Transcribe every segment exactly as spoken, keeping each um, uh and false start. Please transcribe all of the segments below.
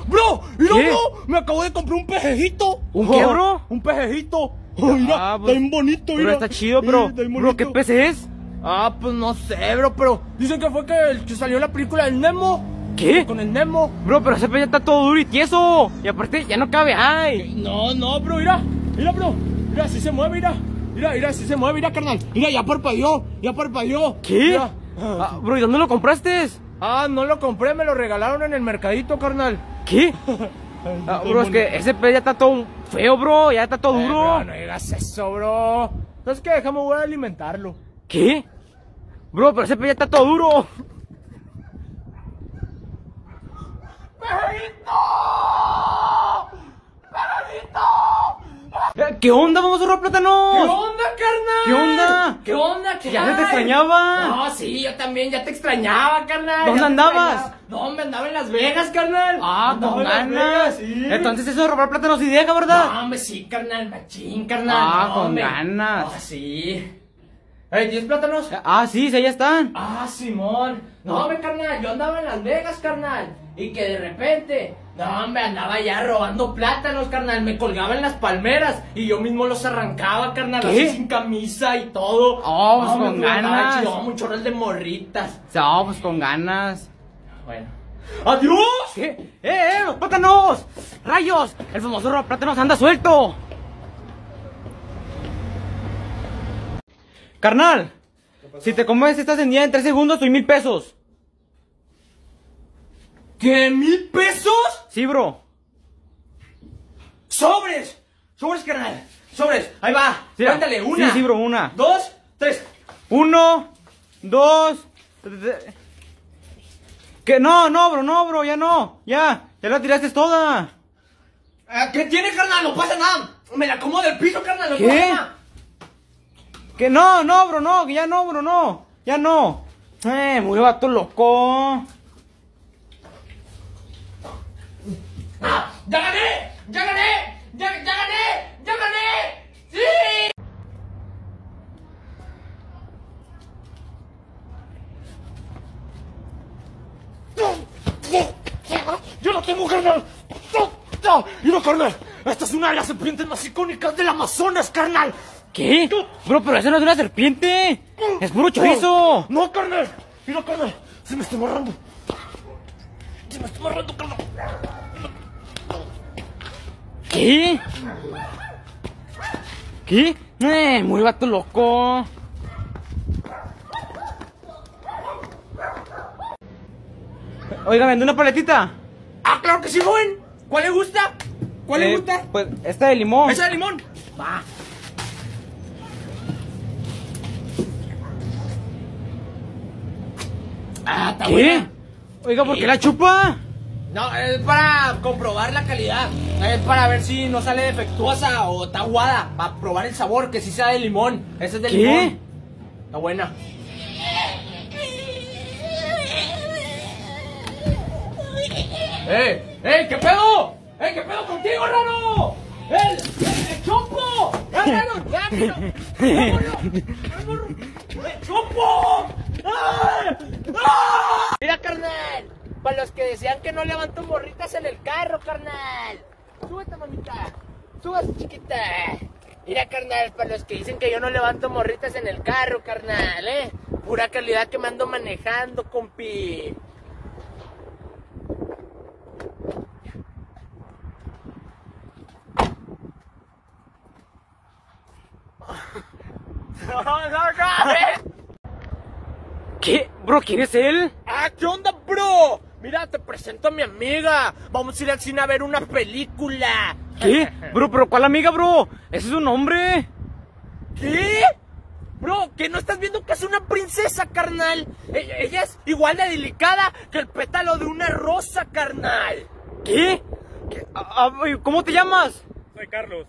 Bro, mira, ¿Qué? bro, me acabo de comprar un pejejito. ¿Un qué, bro? Un pejejito. Oh, mira, Ah, pues, está bien bonito, Pero mira. está chido, pero, Sí, está bien bro, ¿qué bonito. pez es? Ah, pues no sé, bro, pero dicen que fue que, el que salió la película del Nemo. ¿Qué? Con el Nemo. Bro, pero ese pez ya está todo duro y tieso. Y aparte, ya no cabe, ay. No, no, bro, mira, mira, bro. Mira, así se mueve, mira. Mira, mira, así se mueve, mira, carnal. Mira, ya parpadeó, ya parpadeó. ¿Qué? Mira. Ah, bro, ¿y dónde lo compraste? Ah, no lo compré, me lo regalaron en el mercadito, carnal. ¿Qué? Ah, bro, es que ese pez ya está todo feo, bro. Ya está todo Eh, duro. bro, no digas eso, bro. ¿Sabes qué? Déjame, voy a alimentarlo. ¿Qué? Bro, pero ese pez ya está todo duro. ¡Perrito! ¡Perrito! Eh, ¿Qué onda? Vamos a robar plátanos. ¿Qué onda, carnal? ¿Qué onda? ¿Qué onda? ¿Qué Ya se te hay? extrañaba. No, sí, yo también ya te extrañaba, carnal. ¿Dónde ya te andabas? extrañaba. No, me andaba en Las Vegas, carnal. Ah, Andaba con en Las ganas. Vegas, sí. Entonces eso de robar plátanos y deja, ¿verdad? No, hombre, sí, carnal, machín, carnal. Ah, no, con hombre. ganas. Ah, sí. Ey, ¿tienes plátanos? Ah, sí, sí, ya están. Ah, Simón. No, hombre, carnal, yo andaba en Las Vegas, carnal. Y que de repente, no, hombre, andaba ya robando plátanos, carnal. Me colgaba en las palmeras y yo mismo los arrancaba, carnal. ¿Qué? Así sin camisa y todo. Oh, pues No, con me andaba ganas. chido, un chorro de morritas. No, pues con ganas. Bueno. ¡Adiós! ¿Qué? ¡Eh, eh, los plátanos! ¡Rayos! El famoso roba plátanos anda suelto. Carnal, si te comes esta sandía en tres segundos, doy mil pesos. ¿Qué? ¿Mil pesos? Sí, bro. ¡Sobres! ¡Sobres, carnal! ¡Sobres! Ahí va. Sí, Cuéntale, una. Sí, sí, bro, una. Dos, tres. Uno, dos. tre- ¿Qué? No, no, bro, no, bro, ya no. Ya, ya la tiraste toda. Ah, ¿Qué tiene, carnal? No pasa nada. Me la como del piso, carnal. No ¿Qué? pasa nada. Que no, no, bro, no, que ya no, bro, no. Ya no. Eh, muy vato loco. ¡Ah! ¡Ya gané! ¡Ya gané! ¡Ya, ya gané! ¡Ya gané! ¡Sí! ¡Yo lo tengo, carnal! ¡No! ¡No! ¡Mira, carnal! Esta es una de las serpientes más icónicas del Amazonas, carnal. ¿Qué? Bro, pero eso no es una serpiente. Es puro chorizo. ¡No, carnal! ¡Mira, carnal! ¡Se me está amarrando! ¡Se me está amarrando, carnal! ¿Qué? ¿Qué? Eh, muy vato loco. Oiga, ¿vende una paletita? ¡Ah, claro que sí, joven! ¿Cuál le gusta? ¿Cuál le Eh, gusta? Pues esta de limón. ¿Esa de limón? Va. Ah, está ¿Qué? buena. Oiga, ¿por Sí. qué la chupa? No, es para comprobar la calidad. Es para ver si no sale defectuosa o está aguada. Para probar el sabor, que sí sea de limón. Esa es de ¿Qué? limón. Está buena. ¡Eh! ¡Eh! ¿Qué pedo? ¡Eh! ¿Qué pedo contigo, raro? ¡Eh! ¡Eh! ¡Chopo! ¡Eh, raro! ¡Rápido! ¡Vámonos! ¡Eh, ¡Chopo! ¡Ah! ¡Ah! Mira, carnal. Para los que decían que no levanto morritas en el carro, carnal. Súbete, mamita. Súbete, chiquita. Mira, carnal, para los que dicen que yo no levanto morritas en el carro, carnal, ¿eh? Pura calidad que me ando manejando, compi. No, no, no, ¿eh? ¿Qué? Bro, ¿quién es él? Ah, ¿qué onda, bro? Mira, te presento a mi amiga. Vamos a ir al cine a ver una película. ¿Qué? Bro, pero ¿cuál amiga, bro? Ese es un hombre. ¿Qué? Bro, ¿que no estás viendo que es una princesa, carnal? E- Ella es igual de delicada que el pétalo de una rosa, carnal. ¿Qué? ¿Qué? Ah, ah, ¿Cómo te llamas? Soy Carlos.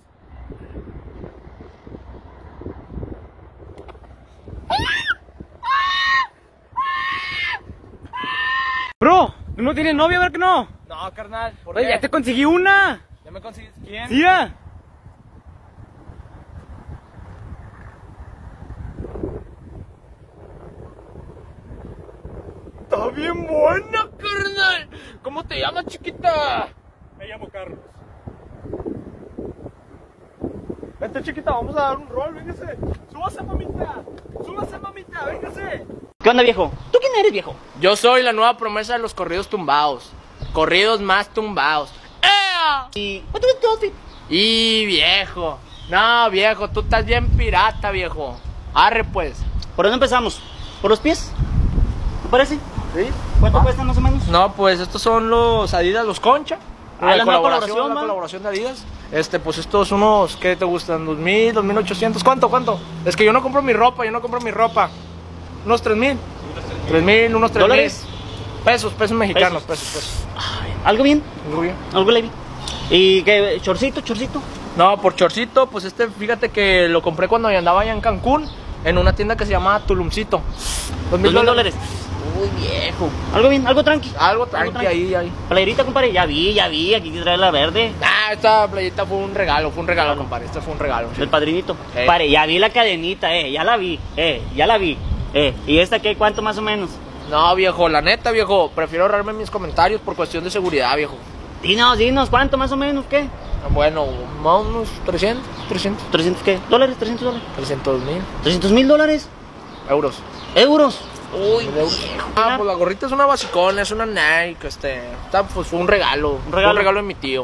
Bro, ¿no tienes novia? A ver que no. No, carnal, ¿por Oye, qué? ya te conseguí una. ¿Ya me consigues quién? Sí, ya. Está bien buena, carnal. ¿Cómo te llamas, chiquita? Me llamo Carlos. Vente, chiquita, vamos a dar un rol, véngase. Súbase, mamita. Súbase, mamita, véngase. ¿Qué onda, viejo? ¿Tú quién eres, viejo? Yo soy la nueva promesa de los corridos tumbados. Corridos más tumbados. ¡Ea! Y... ¿cuánto es tu outfit? Y viejo. No, viejo, tú estás bien pirata, viejo. Arre, pues. ¿Por dónde empezamos? ¿Por los pies? ¿Te parece? ¿Sí? ¿Cuánto Ah. cuestan más o menos? No, pues estos son los Adidas, los Concha. Ah, la nueva colaboración, colaboración, la man. colaboración de Adidas. Este, pues estos unos, ¿qué te gustan? ¿Dos mil, dos mil ochocientos? ¿Cuánto, cuánto? Es que yo no compro mi ropa, yo no compro mi ropa. ¿Unos tres mil? Tres mil, unos tres mil. ¿Dólares? Pesos, pesos mexicanos, pesos, pesos. Ay, ¿algo bien? Muy bien. ¿Algo leve? ¿Y qué? ¿Chorcito, chorcito? No, por chorcito, pues este, fíjate que lo compré cuando andaba allá en Cancún, en una tienda que se llama Tulumcito. Dos mil Dos mil dólares. dólares. Uy, viejo. ¿Algo bien? ¿Algo tranqui? Algo tranqui ahí, ahí. Playerita, compadre. Ya vi, ya vi. Aquí trae la verde. Ah, esta playita fue un regalo, fue un regalo, compadre. Este fue un regalo. sí. Del padrinito. Ey. Pare, ya vi la cadenita, eh. Ya la vi. Eh, ya la vi. Eh, ¿y esta qué? ¿Cuánto más o menos? No, viejo, la neta, viejo, prefiero ahorrarme mis comentarios por cuestión de seguridad, viejo. Dinos, dinos. ¿Cuánto más o menos? ¿Qué? Bueno, más unos trescientos, trescientos, ¿trescientos qué? ¿Dólares? ¿trescientos dólares? trescientos mil ¿trescientos mil dólares? euros. ¿Euros? Uy, Euros. Ah, pues la gorrita es una basicona, es una Nike, este, está, pues fue un regalo, Un regalo. Fue un regalo de mi tío.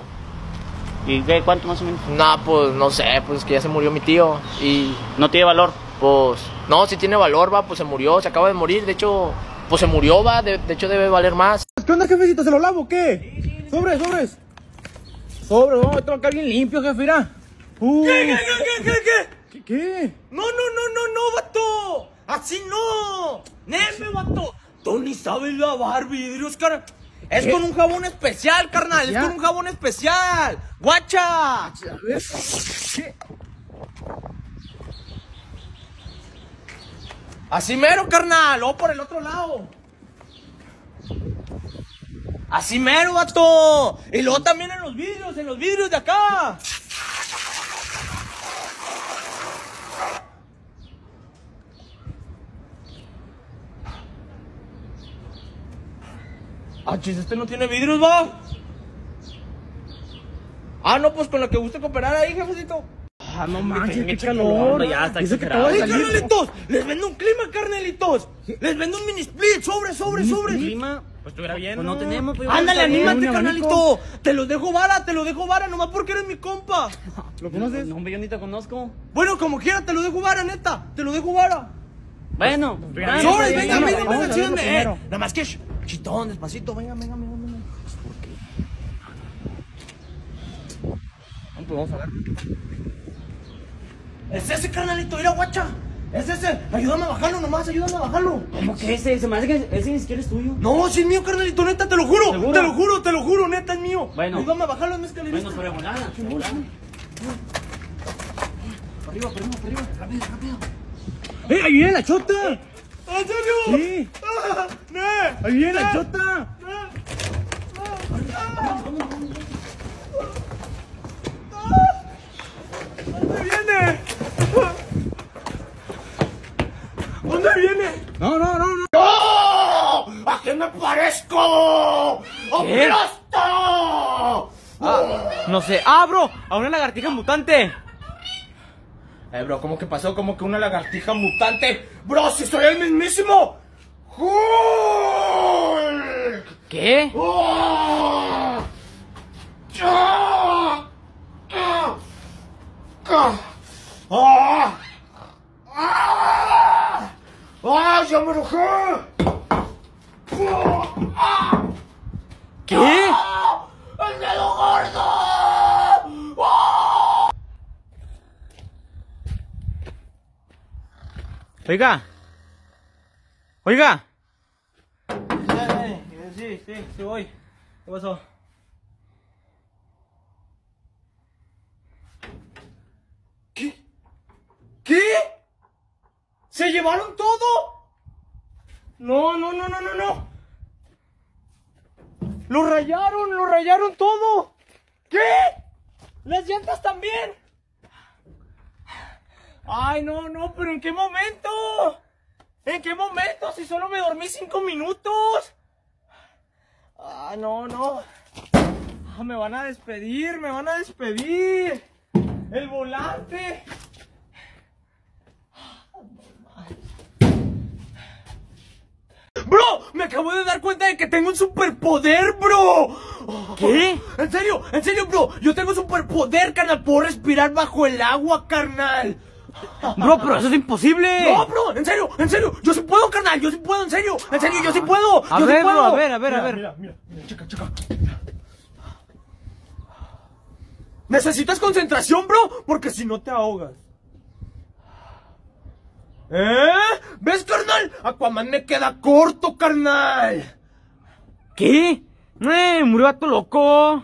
¿Y qué? ¿Cuánto más o menos? No, pues no sé, pues es que ya se murió mi tío y No tiene valor. pues no, si tiene valor, va, pues se murió, se acaba de morir, de hecho, pues se murió, va, de, de hecho debe valer más. ¿Qué onda, jefecito? ¿Se lo lavo o qué? Sobres, sobres. Sobres, vamos a tengo que bien limpio, jefe, mira. Uh. ¿Qué, qué, qué, qué, qué? ¿Qué? ¿Qué? No, no, no, no, no, vato. Así no. Neme, vato. Tú ni sabes lavar vidrios, carnal. Es ¿Qué? con un jabón especial, carnal. ¿Ya? Es con un jabón especial. Guacha. A ver. ¿Qué? Así mero, carnal. O por el otro lado. Así mero, vato. Y luego también en los vidrios, en los vidrios de acá. Ah, chis, este no tiene vidrios, va. Ah, no, pues con lo que guste cooperar ahí, jefecito. Ah, no manches, qué echa calor. calor, ya está Dice que exagerado. acaba de ¡Ey, salir. carnalitos! ¡Les vendo un clima, carnalitos! ¡Les vendo un mini split! ¡Sobre, sobre, sobre! Clima. Pues estuviera bien, Pues no ¿no? tenemos, pues, ¡Ándale, está bien. anímate, un abanico. carnalito! ¡Te lo dejo vara, te lo dejo vara! Nomás porque eres mi compa. ¿Lo conoces? No, hombre, yo ni te conozco. Bueno, como quiera, te lo dejo vara, neta. Te lo dejo vara. Bueno, Venga, dale, ¡Sobres! pues, Venga, venga, venga, vamos venga, a verlo síganme. primero. Eh. Nada más que, sh, chitón, despacito. Venga, venga, venga, venga. Pues vamos a ver. Es ese, carnalito, mira, guacha. Es ese. Ayúdame a bajarlo nomás, ayúdame a bajarlo. ¿Cómo que ese? Se me hace que ese ni siquiera es tuyo. No, si es mío, carnalito, neta, te lo juro. ¿Seguro? Te lo juro, te lo juro, neta, es mío. Bueno. Ayúdame a bajarlo en mi escalerita. Bueno, sobre volada, sobre volada. Por arriba, por arriba, por arriba. Rápido, rápido. ¡Eh, ahí viene la chota! ¿En serio? Sí. Ah, ¡Ne! ¡Ahí viene la chota! ¿Dónde viene? ¿Dónde viene? No, no, no, no. ¡Oh! ¿A qué me parezco? ¡Aplosto! Ah, no sé. ¡Ah, bro! A una lagartija mutante. Eh, bro, ¿cómo que pasó? ¿Cómo que una lagartija mutante? Bro, si soy el mismísimo Hulk. ¿Qué? ¡Oh! ¡Ah! ¡Ah! ¡Ah! ¡Ah! ¡Ah! ¡Ah! ¡Ya me enojé! ¡Ah! ¿Qué? ¡Ah! ¡El dedo gordo! ¡Ah! Oiga. Oiga. Sí, sí, sí voy. ¿Qué pasó? ¿Qué? ¿Qué? ¿Se llevaron todo? No, no, no, no, no, no. ¡Lo rayaron! ¡Lo rayaron todo! ¿Qué? ¿Las llantas también? Ay, no, no, pero ¿en qué momento? ¿En qué momento? Si solo me dormí cinco minutos. Ah, no, no. Ah, me van a despedir, me van a despedir. El volante. Bro, me acabo de dar cuenta de que tengo un superpoder, bro. ¿Qué? En serio, en serio, bro. Yo tengo un superpoder, carnal. Puedo respirar bajo el agua, carnal. Bro, pero eso es imposible. No, bro, en serio, en serio. Yo sí puedo, carnal. Yo sí puedo, en serio. En serio, yo sí puedo. A yo ver, sí puedo. bro, a ver, a ver, Mira, a ver. Mira, mira, mira, checa, checa. Necesitas concentración, bro, porque si no te ahogas. ¿Eh? ¿Ves, carnal? Aquaman me queda corto, carnal. ¿Qué? Eh, murió vato loco.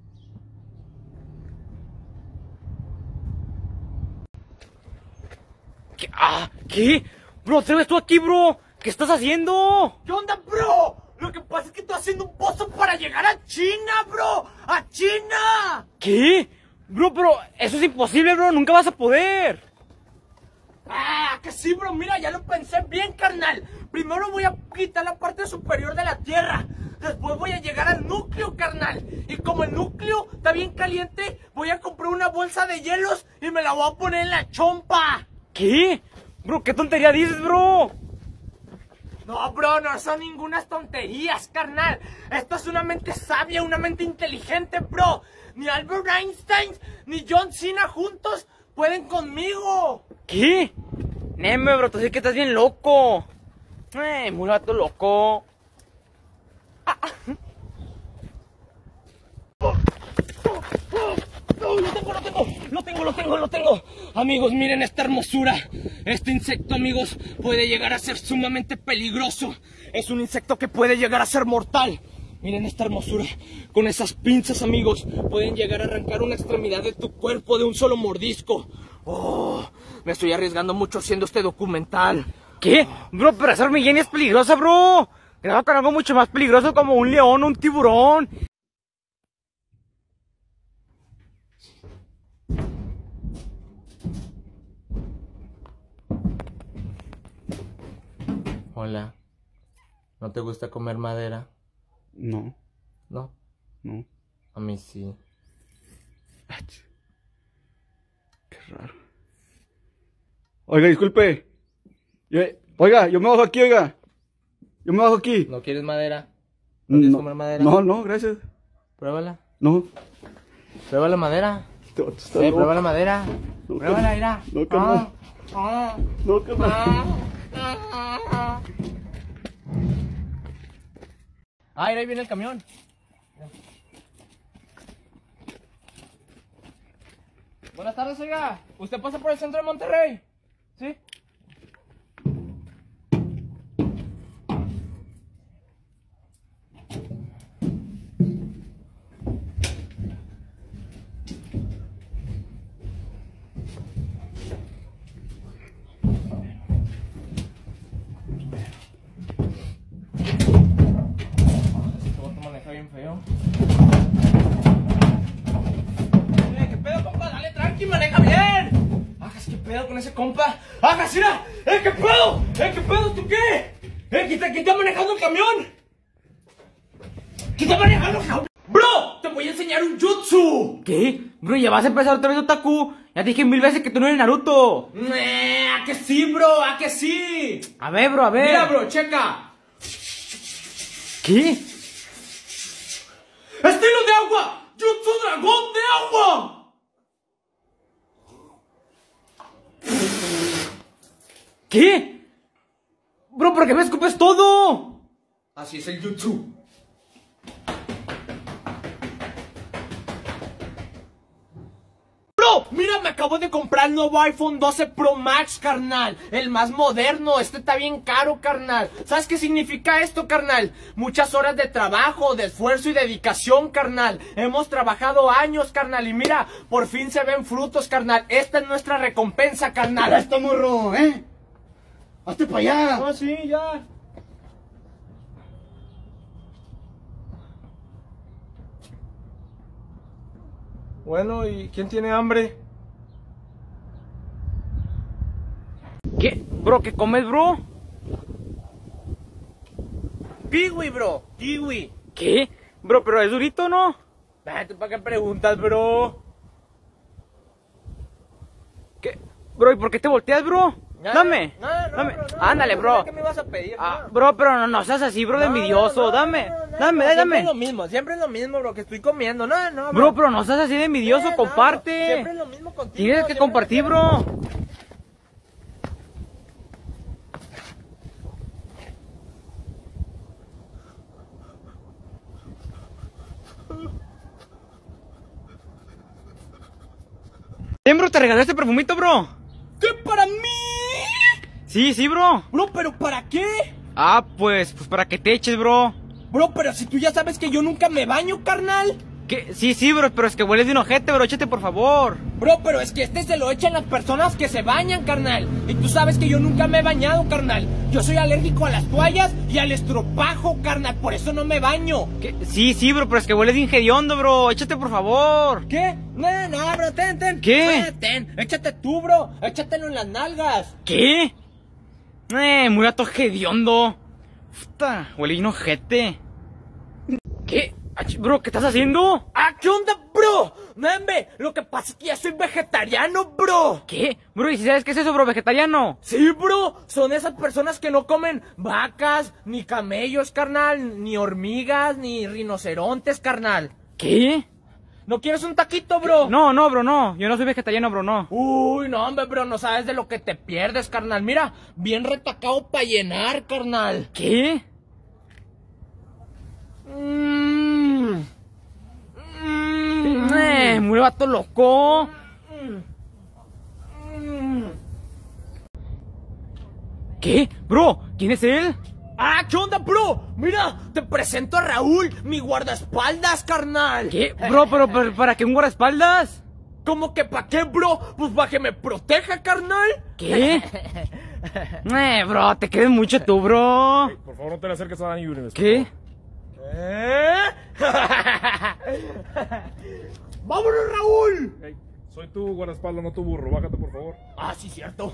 ¿Qué? Ah, ¿qué? Bro, ¿te ves tú aquí, bro? ¿Qué estás haciendo? ¿Qué onda, bro? Lo que pasa es que estoy haciendo un pozo para llegar a China, bro. ¡A China! ¿Qué? Bro, pero eso es imposible, bro. Nunca vas a poder. Ah, que sí, bro. Mira, ya lo pensé bien, carnal. Primero voy a quitar la parte superior de la Tierra. Después voy a llegar al núcleo, carnal. Y como el núcleo está bien caliente, voy a comprar una bolsa de hielos y me la voy a poner en la chompa. ¿Qué? Bro, ¿qué tontería dices, bro? No, bro, no son ninguna tonterías, carnal. Esto es una mente sabia, una mente inteligente, bro. Ni Albert Einstein ni John Cena juntos pueden conmigo. ¿Qué? Neme, bro, tú sí que estás bien loco. Eh, muy vato loco. Lo tengo, lo tengo, lo tengo, lo tengo, lo tengo. Amigos, miren esta hermosura. Este insecto, amigos, puede llegar a ser sumamente peligroso. Es un insecto que puede llegar a ser mortal. Miren esta hermosura. Con esas pinzas, amigos, pueden llegar a arrancar una extremidad de tu cuerpo de un solo mordisco. Oh, me estoy arriesgando mucho haciendo este documental. ¿Qué? Bro, pero esa hormiguilla es peligrosa, bro. Graba con algo mucho más peligroso como un león o un tiburón. Hola. ¿No te gusta comer madera? No, No. no. A mí sí. Qué raro. Oiga, disculpe. Yo- oiga, yo me bajo aquí, oiga. Yo me bajo aquí. ¿No quieres madera? ¿No quieres comer madera? No, no, gracias. Pruébala. No. Prueba la madera. Te vas a estar Eh, loco. prueba la madera. No, Pruébala, carnal. mira. No, carnal. Ah, ah, No, carnal. ah. Ah, mira, ahí viene el camión. Buenas tardes, oiga. ¿Usted pasa por el centro de Monterrey? ¿Sí? Este vato maneja bien feo. Eh, ¿Qué pedo, compa? Dale tranqui, maneja bien. Ajas, ¿qué pedo con ese compa? Ajas, mira. ¿Eh, qué pedo? ¿Eh, qué pedo? ¿Tú qué? ¿Eh, quién está, quién está manejando el camión? ¿Quién está manejando el camión? Bro, te voy a enseñar un jutsu. ¿Qué? Bro, ya vas a empezar otra vez otaku. Ya te dije mil veces que tú no eres Naruto. Eh, ¿A que sí, bro? ¿A que sí? A ver, bro, a ver. Mira, bro, checa. ¿Qué? ¡Estilo de agua! ¡Jutsu dragón de agua! ¿Qué? Bro, ¿por qué me escupes todo? Así es el jutsu. Bro, mira, me acabo de comprar el nuevo iPhone doce Pro Max, carnal. El más moderno. Este está bien caro, carnal. ¿Sabes qué significa esto, carnal? Muchas horas de trabajo, de esfuerzo y dedicación, carnal. Hemos trabajado años, carnal. Y mira, por fin se ven frutos, carnal. Esta es nuestra recompensa, carnal. Ya está, morro, ¿eh? Hazte para allá. Ah, sí, ya. Bueno, ¿y quién tiene hambre? ¿Qué? Bro, ¿qué comes, bro? Kiwi, bro. Kiwi. ¿Qué? Bro, pero es durito, ¿no? Vete, ¿para qué preguntas, bro? ¿Qué? Bro, ¿y por qué te volteas, bro? No, Dame, no, no, dame. bro, no, Ándale, no, bro. ¿Qué me ibas a pedir? Ah, No. bro, pero no, no seas así, bro, de No, no, envidioso. no, dame, no, no, no, dame, no, dame. Siempre es lo mismo, siempre es lo mismo, bro, que estoy comiendo. No, no, Bro, pero no seas así de envidioso, Eh, no, comparte. siempre es lo mismo contigo. Tienes que siempre- compartir, bro. Ten, bro, te regalé este perfumito, bro. ¿Qué para mí? Sí, sí, bro. Bro, ¿pero para qué? Ah, pues, pues para que te eches, bro. Bro, pero si tú ya sabes que yo nunca me baño, carnal. ¿Qué? Sí, sí, bro, pero es que hueles de un ojete, bro, échate por favor. Bro, pero es que este se lo echan las personas que se bañan, carnal. Y tú sabes que yo nunca me he bañado, carnal. Yo soy alérgico a las toallas y al estropajo, carnal. Por eso no me baño. ¿Qué? Sí, sí, bro, pero es que hueles de injediondo, bro, échate por favor. ¿Qué? No, no, bro, ten, ten. ¿Qué? Eh, ten, échate tú, bro. Échatelo en las nalgas. ¿Qué? Eh, muy gato hediondo. Puta, huele de un ojete. ¿Qué? Ach, bro, ¿qué estás haciendo? Ah, ¿qué onda, bro? Nambe, lo que pasa es que ya soy vegetariano, bro. ¿Qué? Bro, ¿y si sabes qué es eso, bro, vegetariano? Sí, bro, son esas personas que no comen vacas, ni camellos, carnal, ni hormigas, ni rinocerontes, carnal. ¿Qué? ¿No quieres un taquito, bro? No, no, bro, no. Yo no soy vegetariano, bro, no. Uy, no, hombre, bro, no sabes de lo que te pierdes, carnal. Mira, bien retacado para llenar, carnal. ¿Qué? Mmm. Mmm. Eh, muy vato loco. ¿Qué? Bro, ¿quién es él? Ah, ¿qué onda, bro? Mira, te presento a Raúl, mi guardaespaldas, carnal. ¿Qué? Bro, pero, pero ¿para qué un guardaespaldas? ¿Cómo que pa' qué, bro? Pues para que me proteja, carnal. ¿Qué? Eh, bro, te quedes mucho tú, bro. Por favor, no te le acerques a Dani Universe. ¿Qué? ¿Eh? ¡Vámonos, Raúl! Hey, soy tu guardaespaldas, no tu burro. Bájate, por favor. Ah, sí, cierto.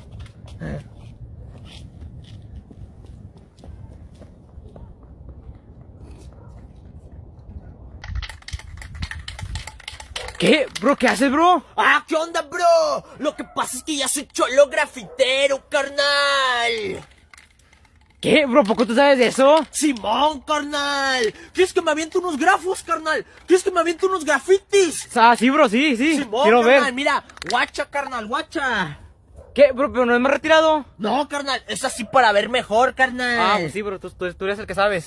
¿Qué? Bro, ¿qué haces, bro? Ah, ¿qué onda, bro? Lo que pasa es que ya soy cholo grafitero, carnal. ¿Qué? Bro, ¿poco tú sabes de eso? Simón, carnal. ¿Quieres que me aviente unos grafos, carnal? ¿Quieres que me aviente unos grafitis? Ah, sí, bro, sí, sí. Simón, Quiero carnal, ver. mira. Guacha, carnal, guacha. ¿Qué? Bro, pero no es más retirado. No, carnal, es así para ver mejor, carnal. Ah, pues sí, bro, tú, tú, tú eres el que sabes.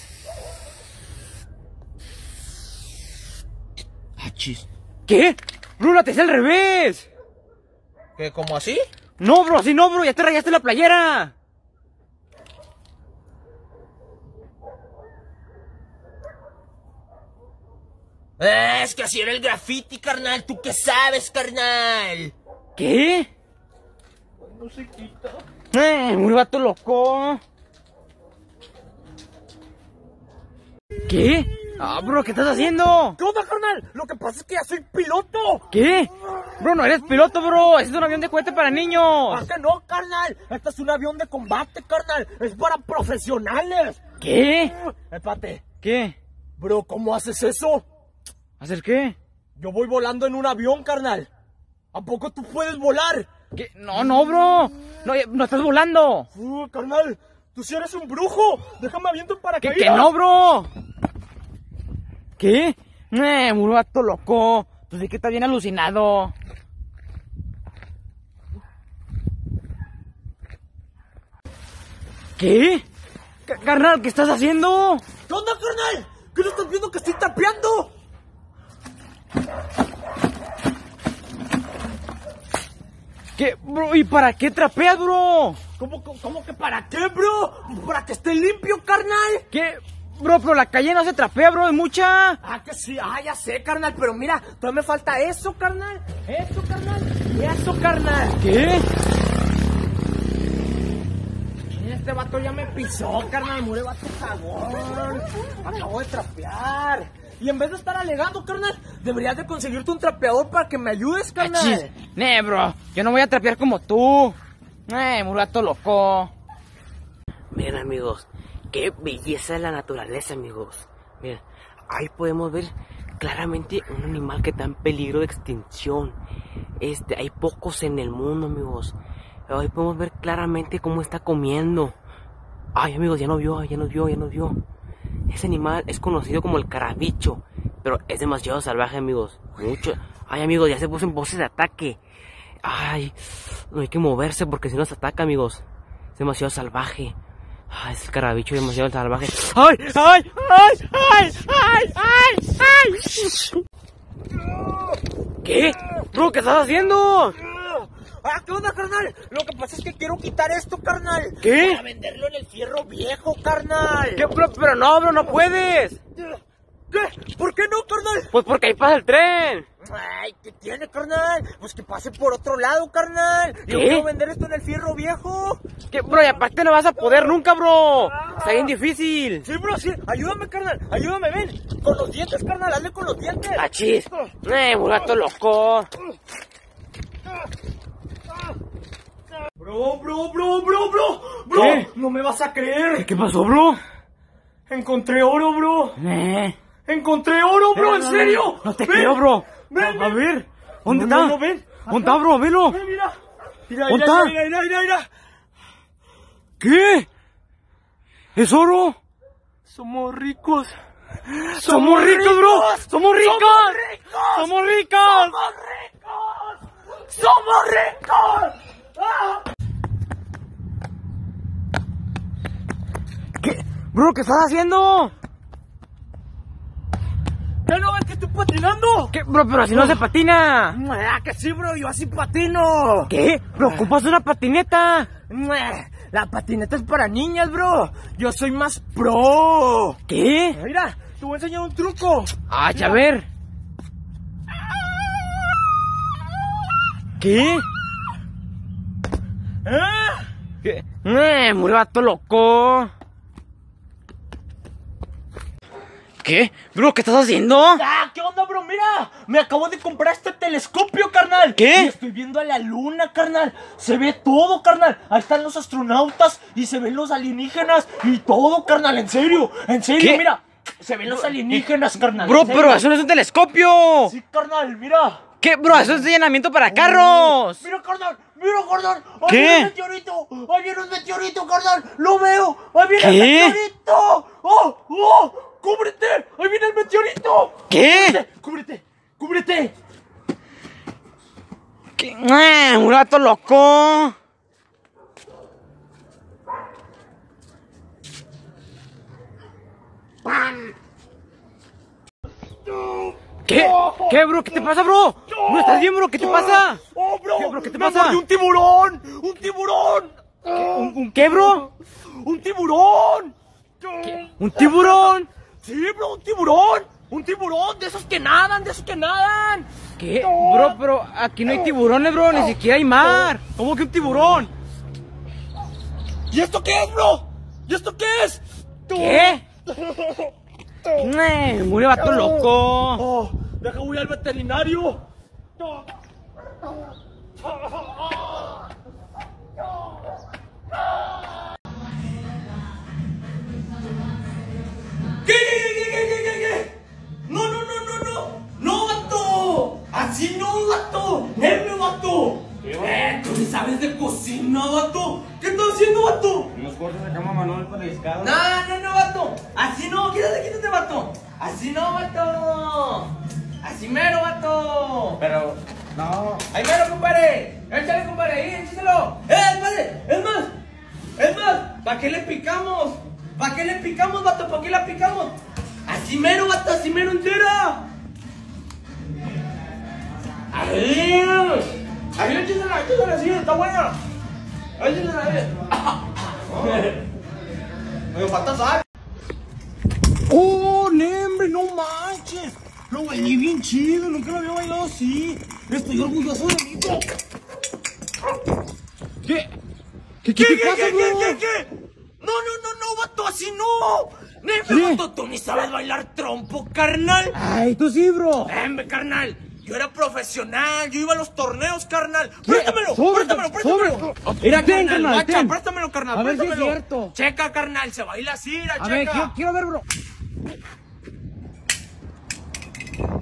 Ah, chis. ¿Qué? Bro, la te hice al revés. ¿Qué, cómo así? No, bro, así no, bro, ya te rayaste la playera. Eh, es que así era el graffiti, carnal. ¿Tú qué sabes, carnal? ¿Qué? No se quita. Eh, muy vato loco. ¿Qué? Ah, bro, ¿qué estás haciendo? ¿Qué onda, carnal? Lo que pasa es que ya soy piloto. ¿Qué? Bro, no eres piloto, bro. Este es un avión de juguete para niños. ¿Ah, que no, carnal? Este es un avión de combate, carnal. Es para profesionales. ¿Qué? Espérate. ¿Qué? Bro, ¿cómo haces eso? ¿Hacer qué? Yo voy volando en un avión, carnal. ¿A poco tú puedes volar? ¿Qué? No, no, bro. No, ya- no estás volando. Uh, carnal, tú sí eres un brujo. Déjame aviento para ¿Qué, que no, bro? ¿Qué? Eh, muy vato loco. Tú sí que estás bien alucinado. ¿Qué? Ca- Carnal, ¿qué estás haciendo? ¿Qué onda, carnal? ¿Qué no estás viendo que estoy tapeando? ¿Qué? Bro, ¿y para qué trapeas, bro? ¿Cómo, cómo, cómo que para qué, bro? Para que esté limpio, carnal. ¿Qué? Bro, pero la calle no se trapea, bro, hay mucha. Ah, que sí, ah, ya sé, carnal, pero mira, todavía me falta eso, carnal. Eso, carnal. Y eso, carnal. ¿Qué? Este vato ya me pisó, carnal. Mure vato cagón. Acabo de trapear. Y en vez de estar alegando, carnal, deberías de conseguirte un trapeador para que me ayudes, carnal. Achis. Nee, bro, yo no voy a trapear como tú. Eh, muy vato loco. Miren, amigos, qué belleza de la naturaleza, amigos. Miren, ahí podemos ver claramente un animal que está en peligro de extinción. Este, hay pocos en el mundo, amigos. Hoy podemos ver claramente cómo está comiendo. Ay, amigos, ya nos vio, ya nos vio, ya nos vio. Ese animal es conocido como el carabicho, pero es demasiado salvaje, amigos. Mucho. Ay, amigos, ya se puso en pose de ataque. Ay, no hay que moverse porque si no se ataca, amigos. Es demasiado salvaje. Ay, ese carabicho es demasiado salvaje. ¡Ay! ¡Ay! ¡Ay! ¡Ay! ¡Ay! ¡Ay! ¡Ay! ¿Qué? Bro, ¿qué estás haciendo? Ah, ¿qué onda, carnal? Lo que pasa es que quiero quitar esto, carnal. ¿Qué? Para venderlo en el fierro viejo, carnal. ¿Qué? Pero, pero no, bro, no puedes. ¿Qué? ¿Por qué no, carnal? Pues porque ahí pasa el tren. Ay, ¿qué tiene, carnal? Pues que pase por otro lado, carnal. ¿Qué? Yo quiero vender esto en el fierro viejo. ¿Qué, bro? Y aparte no vas a poder nunca, bro. Está bien difícil. Sí, bro, sí. Ayúdame, carnal. Ayúdame, ven. Con los dientes, carnal. Hazle con los dientes. ¡Achis! ¡Eh, gato loco! Bro, bro, bro, bro, bro. Bro, ¿Qué? no me vas a creer. ¿Qué pasó, bro? Encontré oro, bro. Eh. Encontré oro, bro. No, ¿En no, serio? No, no te Ven. creo, bro. Ven, a, a ven. ver. ¿Dónde No, está? no, no, ven. ¿Dónde está, bro? Velo. Ven, mira. Mira, ¿Dónde mira, está? mira, mira, mira, mira. ¿Qué? ¿Es oro? Somos ricos. ¡Somos ricos, bro! ¡Somos ricos! ¡Somos ricos! ¡Somos ricos! ¡Somos ricos! ¡Somos ricos! ¡Ah! ¿Qué? Bro, ¿qué estás haciendo? ¿Ya no ves que estoy patinando? ¿Qué? Bro, pero así no se patina. Ah, que sí, bro, yo así patino. ¿Qué? Bro, ocupas una patineta. La patineta es para niñas, bro. Yo soy más pro. ¿Qué? Mira, te voy a enseñar un truco. Ah, ya ver. ¿Qué? ¿Eh? ¿Qué? Eh, murió vato loco. ¿Qué? Bro, ¿qué estás haciendo? Ah, ¿qué onda, bro? Mira, me acabo de comprar este telescopio, carnal. ¿Qué? Y estoy viendo a la luna, carnal. Se ve todo, carnal. Ahí están los astronautas y se ven los alienígenas y todo, carnal. En serio, en serio, ¿Qué? mira. Se ven los alienígenas, carnal. Bro, en serio. pero eso no es un telescopio. Sí, carnal, mira. ¿Qué? Bro, eso es entrenamiento para carros. Mira, carnal, mira, carnal. Ahí ¿Qué? viene un meteorito. Ahí viene un meteorito, carnal. Lo veo. Ahí viene ¿Qué? el meteorito. ¡Oh, oh! ¡Cúbrete! ¡Ahí viene el meteorito! ¿Qué? ¡Cúbrete! ¡Cúbrete! ¿Qué? Eh, un gato loco. ¿Qué? ¿Qué, bro? ¿Qué te pasa, bro? ¿No estás bien, bro? ¿Qué te pasa? ¡Oh, bro! ¿Qué, bro? ¿Qué te ¡Me pasa? mordió un tiburón! ¡Un tiburón! ¿Un, un qué, bro? ¡Un tiburón! ¿Un tiburón? Sí, bro, un tiburón. Un tiburón, de esos que nadan, de esos que nadan. ¿Qué? Bro, pero aquí no hay tiburones, bro. Ni siquiera hay mar. ¿Cómo que un tiburón? ¿Y esto qué es, bro? ¿Y esto qué es? ¿Qué? Eh, murió vato loco. Oh, deja voy al veterinario. ¿Qué, qué, qué, qué, qué, qué, qué? No, no, no, no, no. No, vato. Así no, vato. Neme, vato. Eh, tú ni sabes de cocina, vato. ¿Qué estás haciendo, vato? Los cortes de cama Manuel para el pescado. No, no, no, vato. Así no, quítate, quítate, vato. Así no, vato. Así mero, vato. Pero, no. Ahí mero, compadre. Échale, compadre, ahí, échalo. Eh, compadre, es más. Es más, ¿para qué le picamos? ¿Para qué le picamos, vato? ¿Para qué la picamos? Así mero, vato, así mero entera. Ahí. Ahí, échasela, échasela, así, está buena. Échasela, ahí. Me falta sal. ¡Oh, Nembre! ¡No manches! Lo bailé bien chido, nunca lo había bailado así. Estoy orgulloso de mí. ¿Qué? ¿Qué, ¿Qué, qué, te pasa, qué, bro? qué, qué, qué? No, no, no, no, vato, así no. Nembre, ¿Qué? vato, tú ni sabes bailar trompo, carnal. Ay, tú sí, bro. Nembre, carnal. Yo era profesional, yo iba a los torneos, carnal. Préstamelo, Sobre, préstamelo, préstamelo. sobre. Mira, Ten, carnal, carnal, guacha, ten. préstamelo, carnal, A ver si es préstamelo. cierto. Checa, carnal, se baila así, la A checa. ver, quiero, quiero ver, bro.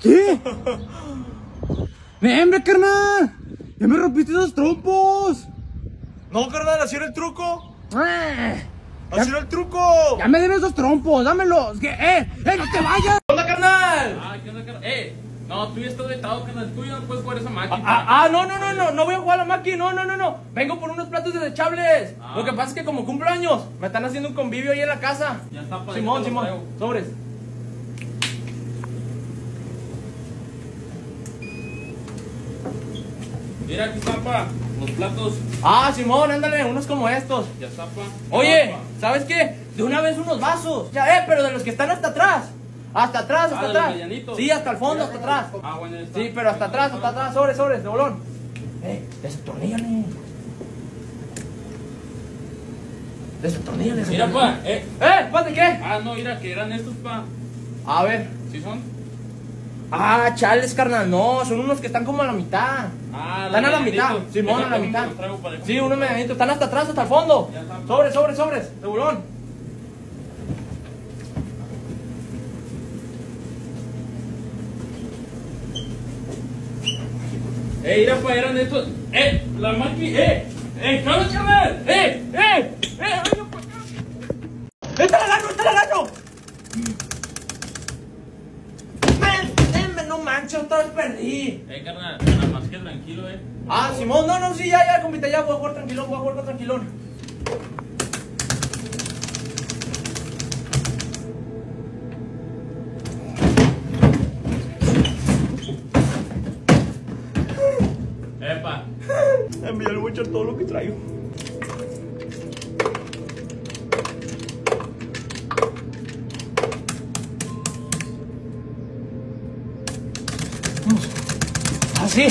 ¿Qué? ¡Eh, hombre, carnal! ¡Ya me rompiste esos trompos! No, carnal, así era el truco. ¡Eh! Así era el truco. ¡Ya me debes esos trompos! ¡Dámelos! ¿Qué? ¡Eh! ¡Eh, no te vayas! ¿Qué onda, carnal? Ah, ¿qué onda, carnal? Eh, no, tú ya estás vetado, carnal. Tú ya no puedes jugar esa máquina. Ah, ah, no, no, no, no, no voy a jugar a la máquina, no, no, no, no. Vengo por unos platos desechables. Ah. Lo que pasa es que como cumplo años, me están haciendo un convivio ahí en la casa. Ya está, pa, Simón, ya te lo Simón, traigo. sobres. Mira, aquí está, pa, los platos. Ah, Simón, ándale, unos como estos. Ya está, pa. Oye, Ya, pa. ¿sabes qué? De una vez unos vasos. Ya, eh, pero de los que están hasta atrás. Hasta atrás, hasta Ah, de los atrás. medianitos. Sí, hasta el fondo, hasta atrás. Ah, bueno, ya está. Sí, pero hasta atrás, hasta atrás, sobres, sobres, de bolón. Eh, desatorníllale. Desatorníllale. Mira, pa, eh. Eh, espérate, ¿qué? Ah, no, mira, que eran estos, pa. A ver. ¿Sí son? Ah, chales, carnal, no, son unos que están como a la mitad. Ah, Están a la los mitad, medianitos. Simón, a la Déjame, mitad. te los traigo para Sí, unos medianitos, están hasta atrás, hasta el fondo. Ya está. Sobres, sobres, sobres, de bolón. Eh, mira, pa, eran estos. Eh, la máquina, eh. Eh, ¿qué carnal? Eh, eh, eh, venga pa' acá. ¡Esta la gano, esta la gano! ¡Men, men, no manches, otra vez perdí! Eh, carnal, nada más que tranquilo, eh. Ah, Simón, no, no, sí, ya, ya, compita, ya, voy a jugar tranquilón, voy a jugar tranquilón. Eh, pa. Ya le voy a echar todo lo que traigo. Vamos. Así.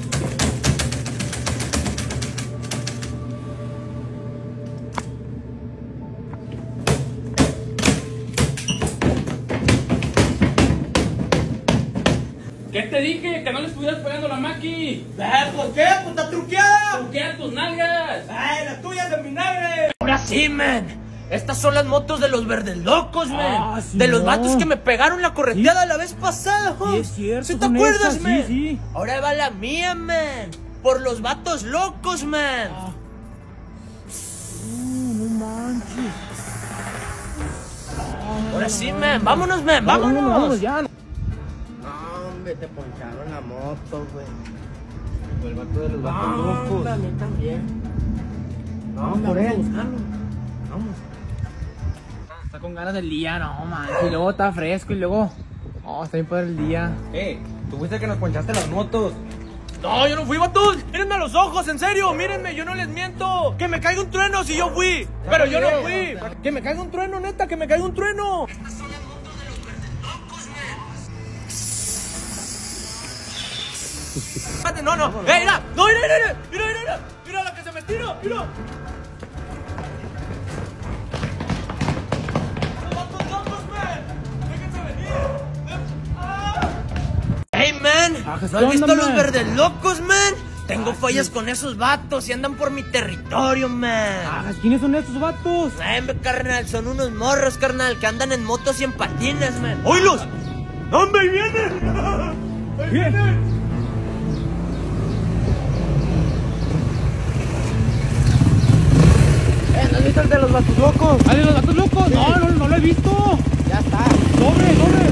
¿Qué te dije? Que no le estuvieras pegando la máquina. Eh, ¿por qué? Pues está truqueada. ¿Por qué a tus nalgas? ¡Ay, las tuyas de vinagre! Ahora sí, man. Estas son las motos de los verdes locos, man. Ah, sí, de los no. vatos que me pegaron la correteada la vez pasada, huh? Sí, es cierto, ¿Sí te son acuerdas, esas, man? sí, sí. Ahora va la mía, man. Por los vatos locos, man. No manches. Ahora sí, man. Vámonos, man. Vámonos. Vámonos, vámonos ya. No, hombre, te poncharon la moto, güey. El vato de los No, hombre, a mí también. No, Vamos por vamos a él. buscarlo. Vamos. Está con ganas del día, no manches. Y luego está fresco y luego. Oh, está bien padre el día. Eh, tú fuiste el que nos ponchaste las motos. No, yo no fui, vatos. Mírenme a los ojos, en serio. Mírenme, yo no les miento. Que me caiga un trueno si yo fui. Pero yo no fui. Que me caiga un trueno, neta, que me caiga un trueno. Espérate, no, no. ¡Eh, mira! ¡No, mira, mira, mira! ¡Mira, mira, mira! ¡Mira la que se me tira! ¡Mira! ¡Los vatos locos, man! ¡Déjense venir! ¡Ah! ¡Hey, man! Ah, ¿qué ¿No has onda, visto a los man? verdes locos, man? Tengo fallas con esos vatos y andan por mi territorio, man. Ah, ¿quiénes son estos vatos? Ay, me, carnal, son unos morros, carnal, que andan en motos y en patines, man. ¡Oílos! ¡Hombre, ahí vienen! ¡Ahí vienen! Eh, ¿no has visto el de los vatos locos? ¿Ah, de los vatos locos? No, no, no lo he visto. Ya está. Sobre, sobre.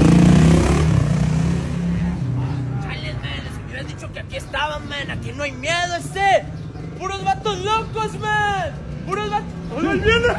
Chale, man, les hubieras dicho que aquí estaban, man. Aquí no hay miedo, este. ¡Puros vatos locos, man! ¡Puros vatos! ¡Oye, ahí vienen!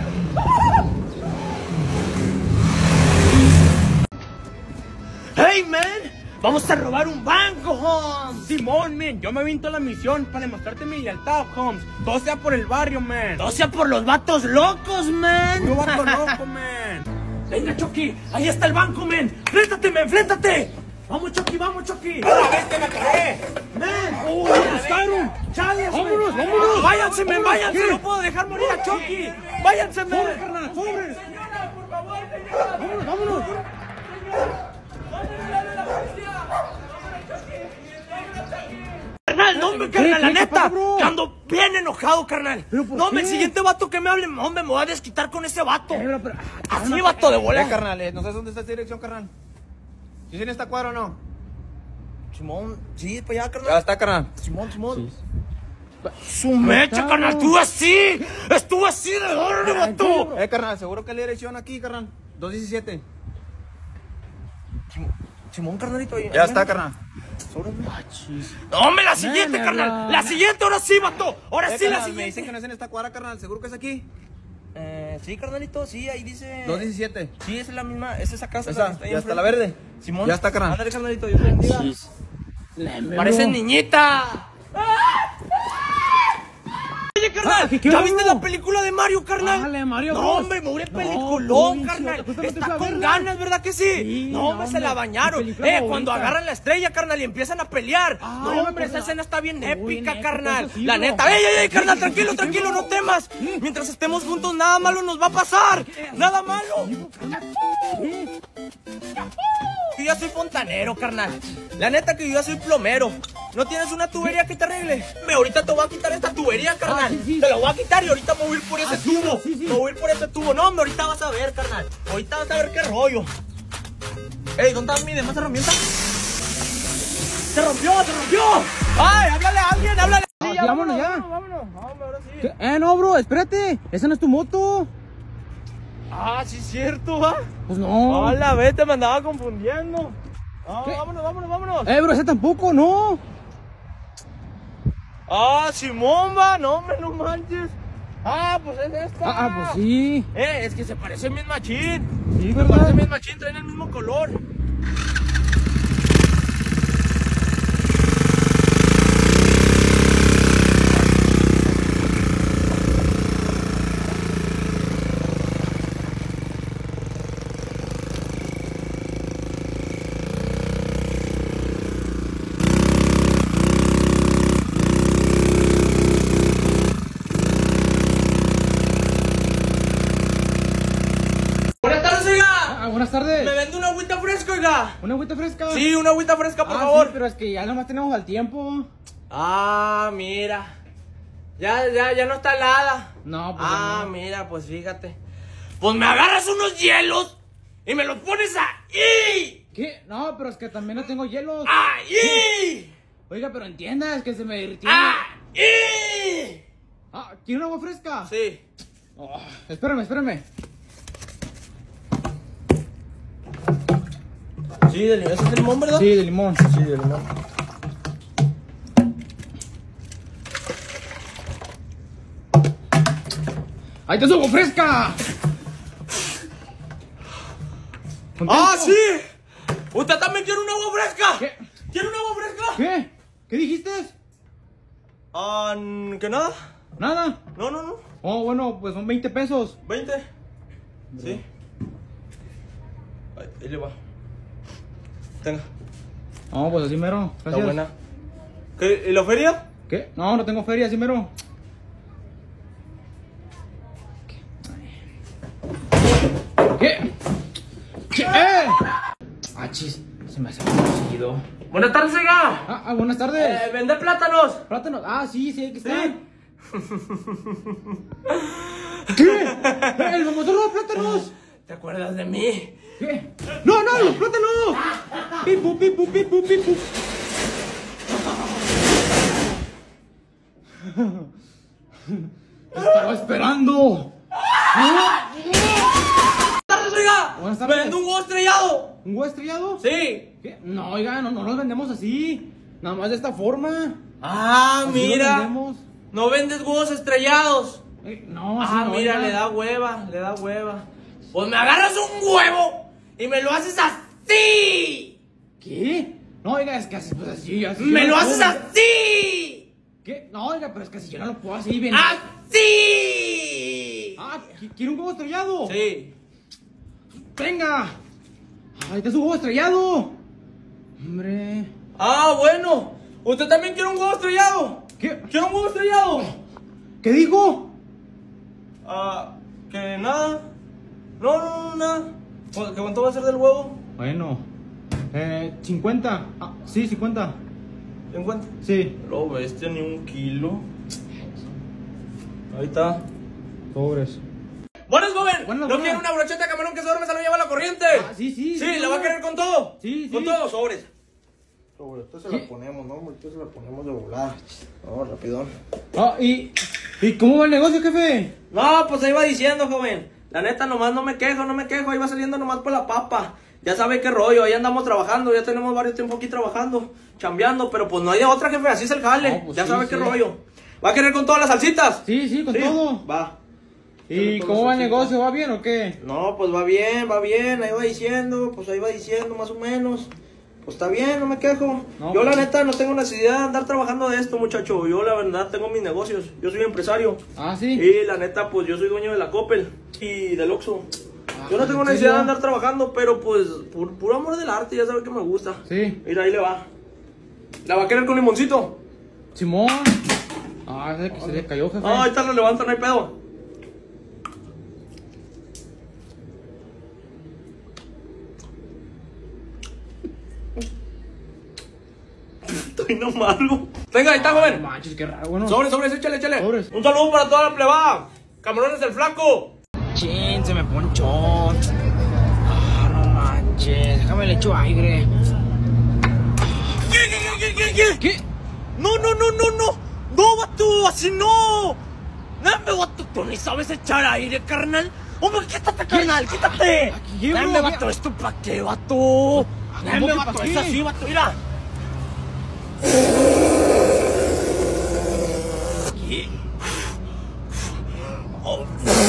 ¡Hey, man! ¡Vamos a robar un banco, Holmes! Simón, man, yo me aviento a la misión para demostrarte mi lealtad, Holmes. Todo sea por el barrio, man. ¡No sea por los vatos locos, man! Puro vato loco, man. ¡Venga, Chucky! ¡Ahí está el banco, man! ¡Fléntate, man! ¡Fléntate! ¡Vamos, Chucky! ¡Vamos, Chucky! ¡A ver que me cagué! ¡Man! ¡Oh, me buscaron! ¡Chales, man! ¡Vámonos, vámonos! ¡Váyanse, man! Vámonos, ¡Váyanse! ¿qué? ¡No puedo dejar morir a Chucky! ¡Váyanse, man! ¡Sobre, carnal, sobre! ¡Señora, por favor, señora! ¡Vámonos, vámonos! Carnal, no me carnal, ¿Qué? la ¿Qué neta, pasa, bro? que ando bien enojado, carnal. ¿Pero por No, me qué? el siguiente vato que me hable, hombre, me voy a desquitar con ese vato. Eh, pero, pero, Así, vato de bola. Eh, carnal, eh, no sabes dónde está esta dirección, carnal. ¿Sí tiene esta cuadra o no? Simón, sí, para allá, carnal. Ya está, carnal. Simón, Simón. Su mecha, carnal, estuvo así. Estuvo así de oro, vato. Eh, carnal, seguro que la dirección aquí, carnal. dos diecisiete. Simón, carnalito. Ya está, carnal. No, hombre, la siguiente, carnal. La siguiente, ahora sí, vato. Ahora Eh, sí, la carnal, me siguiente. dicen que no es en esta cuadra, carnal. ¿Seguro que es aquí? Eh, sí, carnalito, sí, ahí dice. dos diecisiete. Sí, esa es la misma, es esa casa. la que Esa, está ahí ya está enfrente. la verde. Simón. Ya está, carnal. Ándale, carnalito, Dios te bendiga. Pareces niñita. Oye, carnal, ¿qué- qué ¿ya hubo? viste la película de Mario, carnal? Ájale, Mario No, Bros. hombre, mugre No, peliculón, sí, carnal. justamente Está fui a con verla. ganas, ¿verdad que sí? Sí, no, no, hombre, se hombre, la bañaron. mi película Eh, favorita. cuando agarran la estrella, carnal, y empiezan a pelear. Ah, no, ya me hombre, esa acordaba. escena está bien Muy épica, épica, carnal. eso sí, La bro. neta, ey, ey, ey, carnal, Sí, tranquilo, sí, sí, tranquilo, bro. no temas. Mientras estemos juntos, nada malo nos va a pasar. Nada malo. Yo ya soy fontanero, carnal. La neta que yo ya soy plomero. ¿No tienes una tubería que te arregle? Me ahorita te voy a quitar esta tubería, carnal. Ah, sí, sí. Te la voy a quitar y ahorita me voy a ir por ese Ah, sí, tubo. sí, sí. Me voy a ir por ese tubo. No, hombre, ahorita vas a ver, carnal. Ahorita vas a ver qué rollo. Ey, ¿dónde está mi demás herramienta? ¡Se rompió, se rompió! ¡Ay, háblale a alguien, háblale! Ah, Sí, sí, vámonos ya. Vámonos, vámonos, vámonos, ahora sí. ¿Qué? Eh, no, bro, espérate. Esa no es tu moto. Ah, sí es cierto, ¿va? Pues no. Hola, vete, me andaba confundiendo. Ah, ¿Qué? vámonos, vámonos, vámonos. Eh, bro, esa tampoco, no. Ah, Simón, va, no, hombre, no manches. Ah, pues es esta. Ah, ah, pues sí. Eh, es que se parece mi machín. Sí, Se ¿verdad? parece mi machín, traen el mismo color. Buenas tardes, oiga. Ah, buenas tardes. ¿Me vende una agüita fresca, oiga? ¿Una agüita fresca? Sí, una agüita fresca, por Ah, favor. sí, pero es que ya nomás tenemos al tiempo. Ah, mira. Ya, ya, ya no está helada. No, pues Ah, no. mira, pues fíjate. Pues me agarras unos hielos y me los pones ahí. ¿Qué? No, pero es que también no tengo hielos. Ahí. Oiga, pero entienda, es que se me derritió. Ahí. Ah, ¿quiere una agua fresca? Sí. Oh, espérame, espérame. Sí, de limón. ¿Ese es de limón, verdad? Sí, de limón. Sí, de limón. ¡Ahí está su agua fresca! ¿Contento? ¡Ah, sí! ¿Usted también quiere un agua fresca? ¿Qué? ¿Quiere un agua fresca? ¿Qué? ¿Qué dijiste? Ah, ¿que nada? Nada. No, no, no. Oh, bueno, pues son veinte pesos. ¿veinte? Sí. Ahí, ahí le va. Tenga. No, pues así mero. Gracias. Está buena. ¿Qué? ¿Y la feria? ¿Qué? No, no tengo feria, así mero. ¿Qué? ¿Qué? ¡Eh! Ah, chis, se me hace conocido. Buenas tardes, oiga. Ah, ah, buenas tardes. Eh, ¿Vende plátanos? Plátanos. Ah, sí, sí, aquí está. Sí. ¿Qué? ¡Eh, el famoso roba plátanos! ¿Te acuerdas de mí? ¿Qué? ¡No, no, los plátanos! ¡Pipu, pipu, pipu, pipu! Estaba esperando. Buenas tardes, oiga. Buenas tardes. ¿Me vende un huevo estrellado? ¿Un huevo estrellado? Sí. ¿Qué? No, oiga, no, no los vendemos así. Nada más de esta forma. Ah, Así mira. los vendemos. No vendes huevos estrellados. Eh, no, así Ah, no, mira, oiga. le da hueva, le da hueva. Pues me agarras un huevo y me lo haces así. ¿Qué? No, oiga, es que así, pues así, así. ¡Me yo lo no haces puedo. así! ¿Qué? No, oiga, pero es que si yo no lo puedo así, ven. ¡Así! Ah, ¿qui- ¿quiere un huevo estrellado? Sí. ¡Venga! ¡Ahí está su huevo estrellado! Hombre. Ah, bueno. ¿Usted también quiere un huevo estrellado? ¿Qué? ¿Quiere un huevo estrellado? ¿Qué dijo? Ah, que nada. No, no, no, nada. ¿Cu- ¿Qué cuánto va a ser del huevo? Bueno. Eh, cincuenta. Ah, sí, cincuenta. ¿cincuenta? Sí. Lo bestia, ni un kilo. Ahí está. Sobres. Buenas, joven. Buenas, ¿No buenas. quiere una brocheta de camarón que se duerme, se lo lleva la corriente? Ah, sí, sí. Sí, ¿le va a querer con todo? Sí, sí. Con todo, sobres. Ahorita se la ponemos, ¿no? Ahorita se la ponemos de volada. Vamos, rapidón. Ah, ¿y, ¿y cómo va el negocio, jefe? No, pues ahí va diciendo, joven. La neta, nomás no me quejo, no me quejo. Ahí va saliendo nomás por la papa. Ya sabe qué rollo, ahí andamos trabajando. Ya tenemos varios tiempos aquí trabajando, chambeando. Pero pues no hay de otra, jefe, así es el jale. No, pues ya sí, sabe qué sí. rollo. ¿Va a querer con todas las salsitas? Sí, sí, con todo. Va. ¿Y Con cómo todas va el las negocio? ¿Va bien o qué? No, pues va bien, va bien, ahí va diciendo, pues ahí va diciendo más o menos. Pues está bien, no me quejo. No, yo la pues- neta no tengo necesidad de andar trabajando de esto, muchacho. Yo la verdad tengo mis negocios, yo soy empresario. Ah, sí. Y la neta, pues yo soy dueño de la Coppel y del Oxxo. Ah, Yo no tengo ¿en necesidad de serio? andar trabajando, pero pues por puro amor del arte, ya sabe que me gusta. Sí. Mira, ahí le va. ¿La va a querer con limoncito? Simón. Ah, ese que se le cayó, jefe. No, ahorita lo levanto, no hay pedo. Estoy no malo. Venga, ahí está, No joven. manches, qué raro, bueno. Sobres, sobres, échale, échale. Sobres. Un saludo para toda la plebada. Camarones del Flaco. Chin, se me ponchó. Ah, no manches. Déjame le echo aire. ¿Qué, qué, qué, qué, qué? ¿Qué? No, no, no, no, no. No, vato, así no. Dame, vato, tú ni sabes echar aire, carnal. Hombre, quítate, carnal, quítate. ¿Qué, bro? Dame, vato, ¿esto pa' qué, vato? Dame, que vato, pa' es qué? así, vato, mira. ¿Qué? Oh.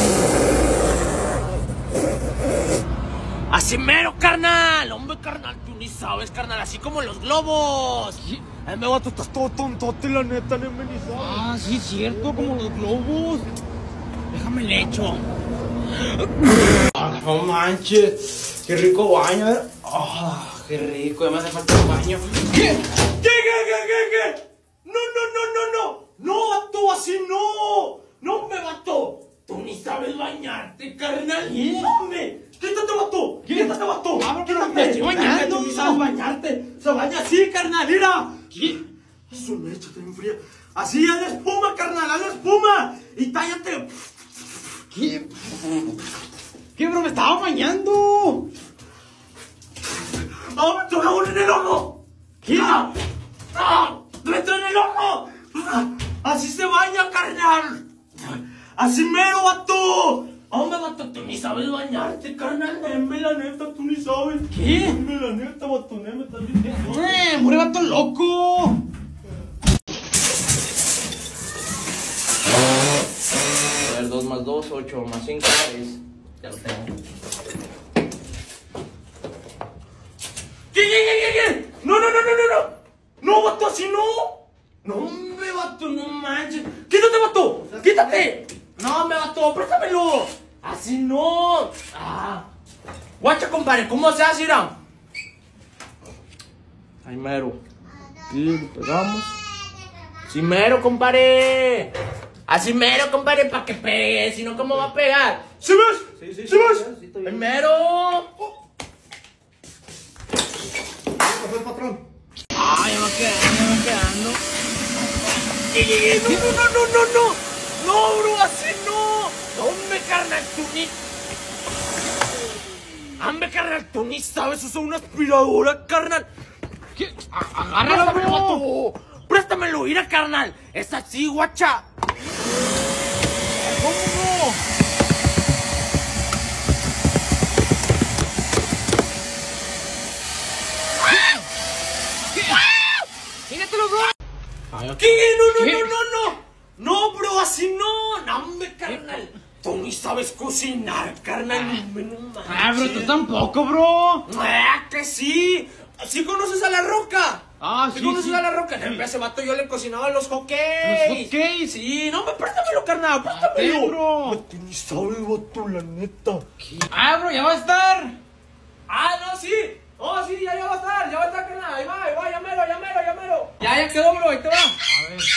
Así mero, carnal. Hombre, carnal, tú ni sabes, carnal. Así como los globos. Ay, me va, tú estás todo tontote, la neta, no me ni sabes. Ah, sí, cierto, como los globos. Déjame le echo. Ah, no manches. Qué rico baño, ¿eh? Ah, qué rico, ya me hace falta un baño. ¿Qué? ¿Qué, qué, qué, qué, qué? No, no, no, no, no. No, vato, así no. No me vato. Tú ni sabes bañarte, carnal. ¡Hombre! ¡Quítate, vato! ¡Quítate, vato! ¡Quítate! ¡Quítate! Tú ni sabes bañarte. Se baña así, carnal, mira. ¿Qué? Eso me echa tan fría. Así, haz la espuma, carnal, haz la espuma. Y tállate. ¿Qué? ¿Qué, bro? Me estaba bañando. ¡Ah, me trajo en el ojo! ¿Qué? ¡Ah! ¡Ah! ¡Me entró en el ojo! ¡Ah! ¡Así se baña, carnal! ¡Así mero, vato! ¡Hombre, vato, tú ni sabes bañarte, carnal! ¡Neme, la neta, tú ni sabes! ¿Qué? ¡Neme, la neta, vato, neme, estás diciendo! ¡Eh, mure vato loco! A ver, dos más dos, ocho, más cinco, seis. Ya lo tengo. ¿Qué, qué, qué, qué, qué? ¡No, no, no, no, no, no! ¡No, vato, así no! ¡No, hombre, vato, no manches! ¡Quítate, vato! ¡Quítate! ¡No, me vato, préstamelo! ¡Así no! ¡Ah! Guacha, compadre, ¿cómo se hace, Ira? Ay, mero. Aquí lo pegamos. ¡Sí, mero, compadre! Así mero, compadre, para que pegue, si no, ¿cómo va a pegar? ¿Sí ves? Sí, sí, ¿Sí ves? ¡Ay, mero! Ay, ya va quedando, ya va quedando. No, no, no, no, no. No, bro, así no. No, hombre, carnal, tú ni... Hombre, carnal, tú ni sabes usar una aspiradora, carnal. ¿Qué? A- Agárralo, Préstamelo, bro. vato. Préstamelo, mira, carnal. Es así, guacha. ¿Cómo no? ¡Míratelo, bro! ¿Qué? No, no, ¿Qué? no, no, no. No, bro, así no. No, hombre, carnal. Tú ni sabes cocinar, carnal. No, no manches. Ah, bro, tú tampoco, bro. Ah, que sí. ¿Sí conoces a La Roca? Ah, ¿Sí sí, conoces sí. a La Roca? En ese vato yo le cocinaba los hotcakes. ¿Los hotcakes? Sí, no, me préstamelo, carnal, ¿Qué, préstamelo. bro? Tú ni sabes, vato, la neta. Ah, bro, ya va a estar. Ah, no, sí. Oh, sí, ya, ya va a estar, ya va a estar, carnal. Ahí va, ahí va, ya mero, ya mero, ya mero. Ya, ya quedó, bro, ahí te va. A ver.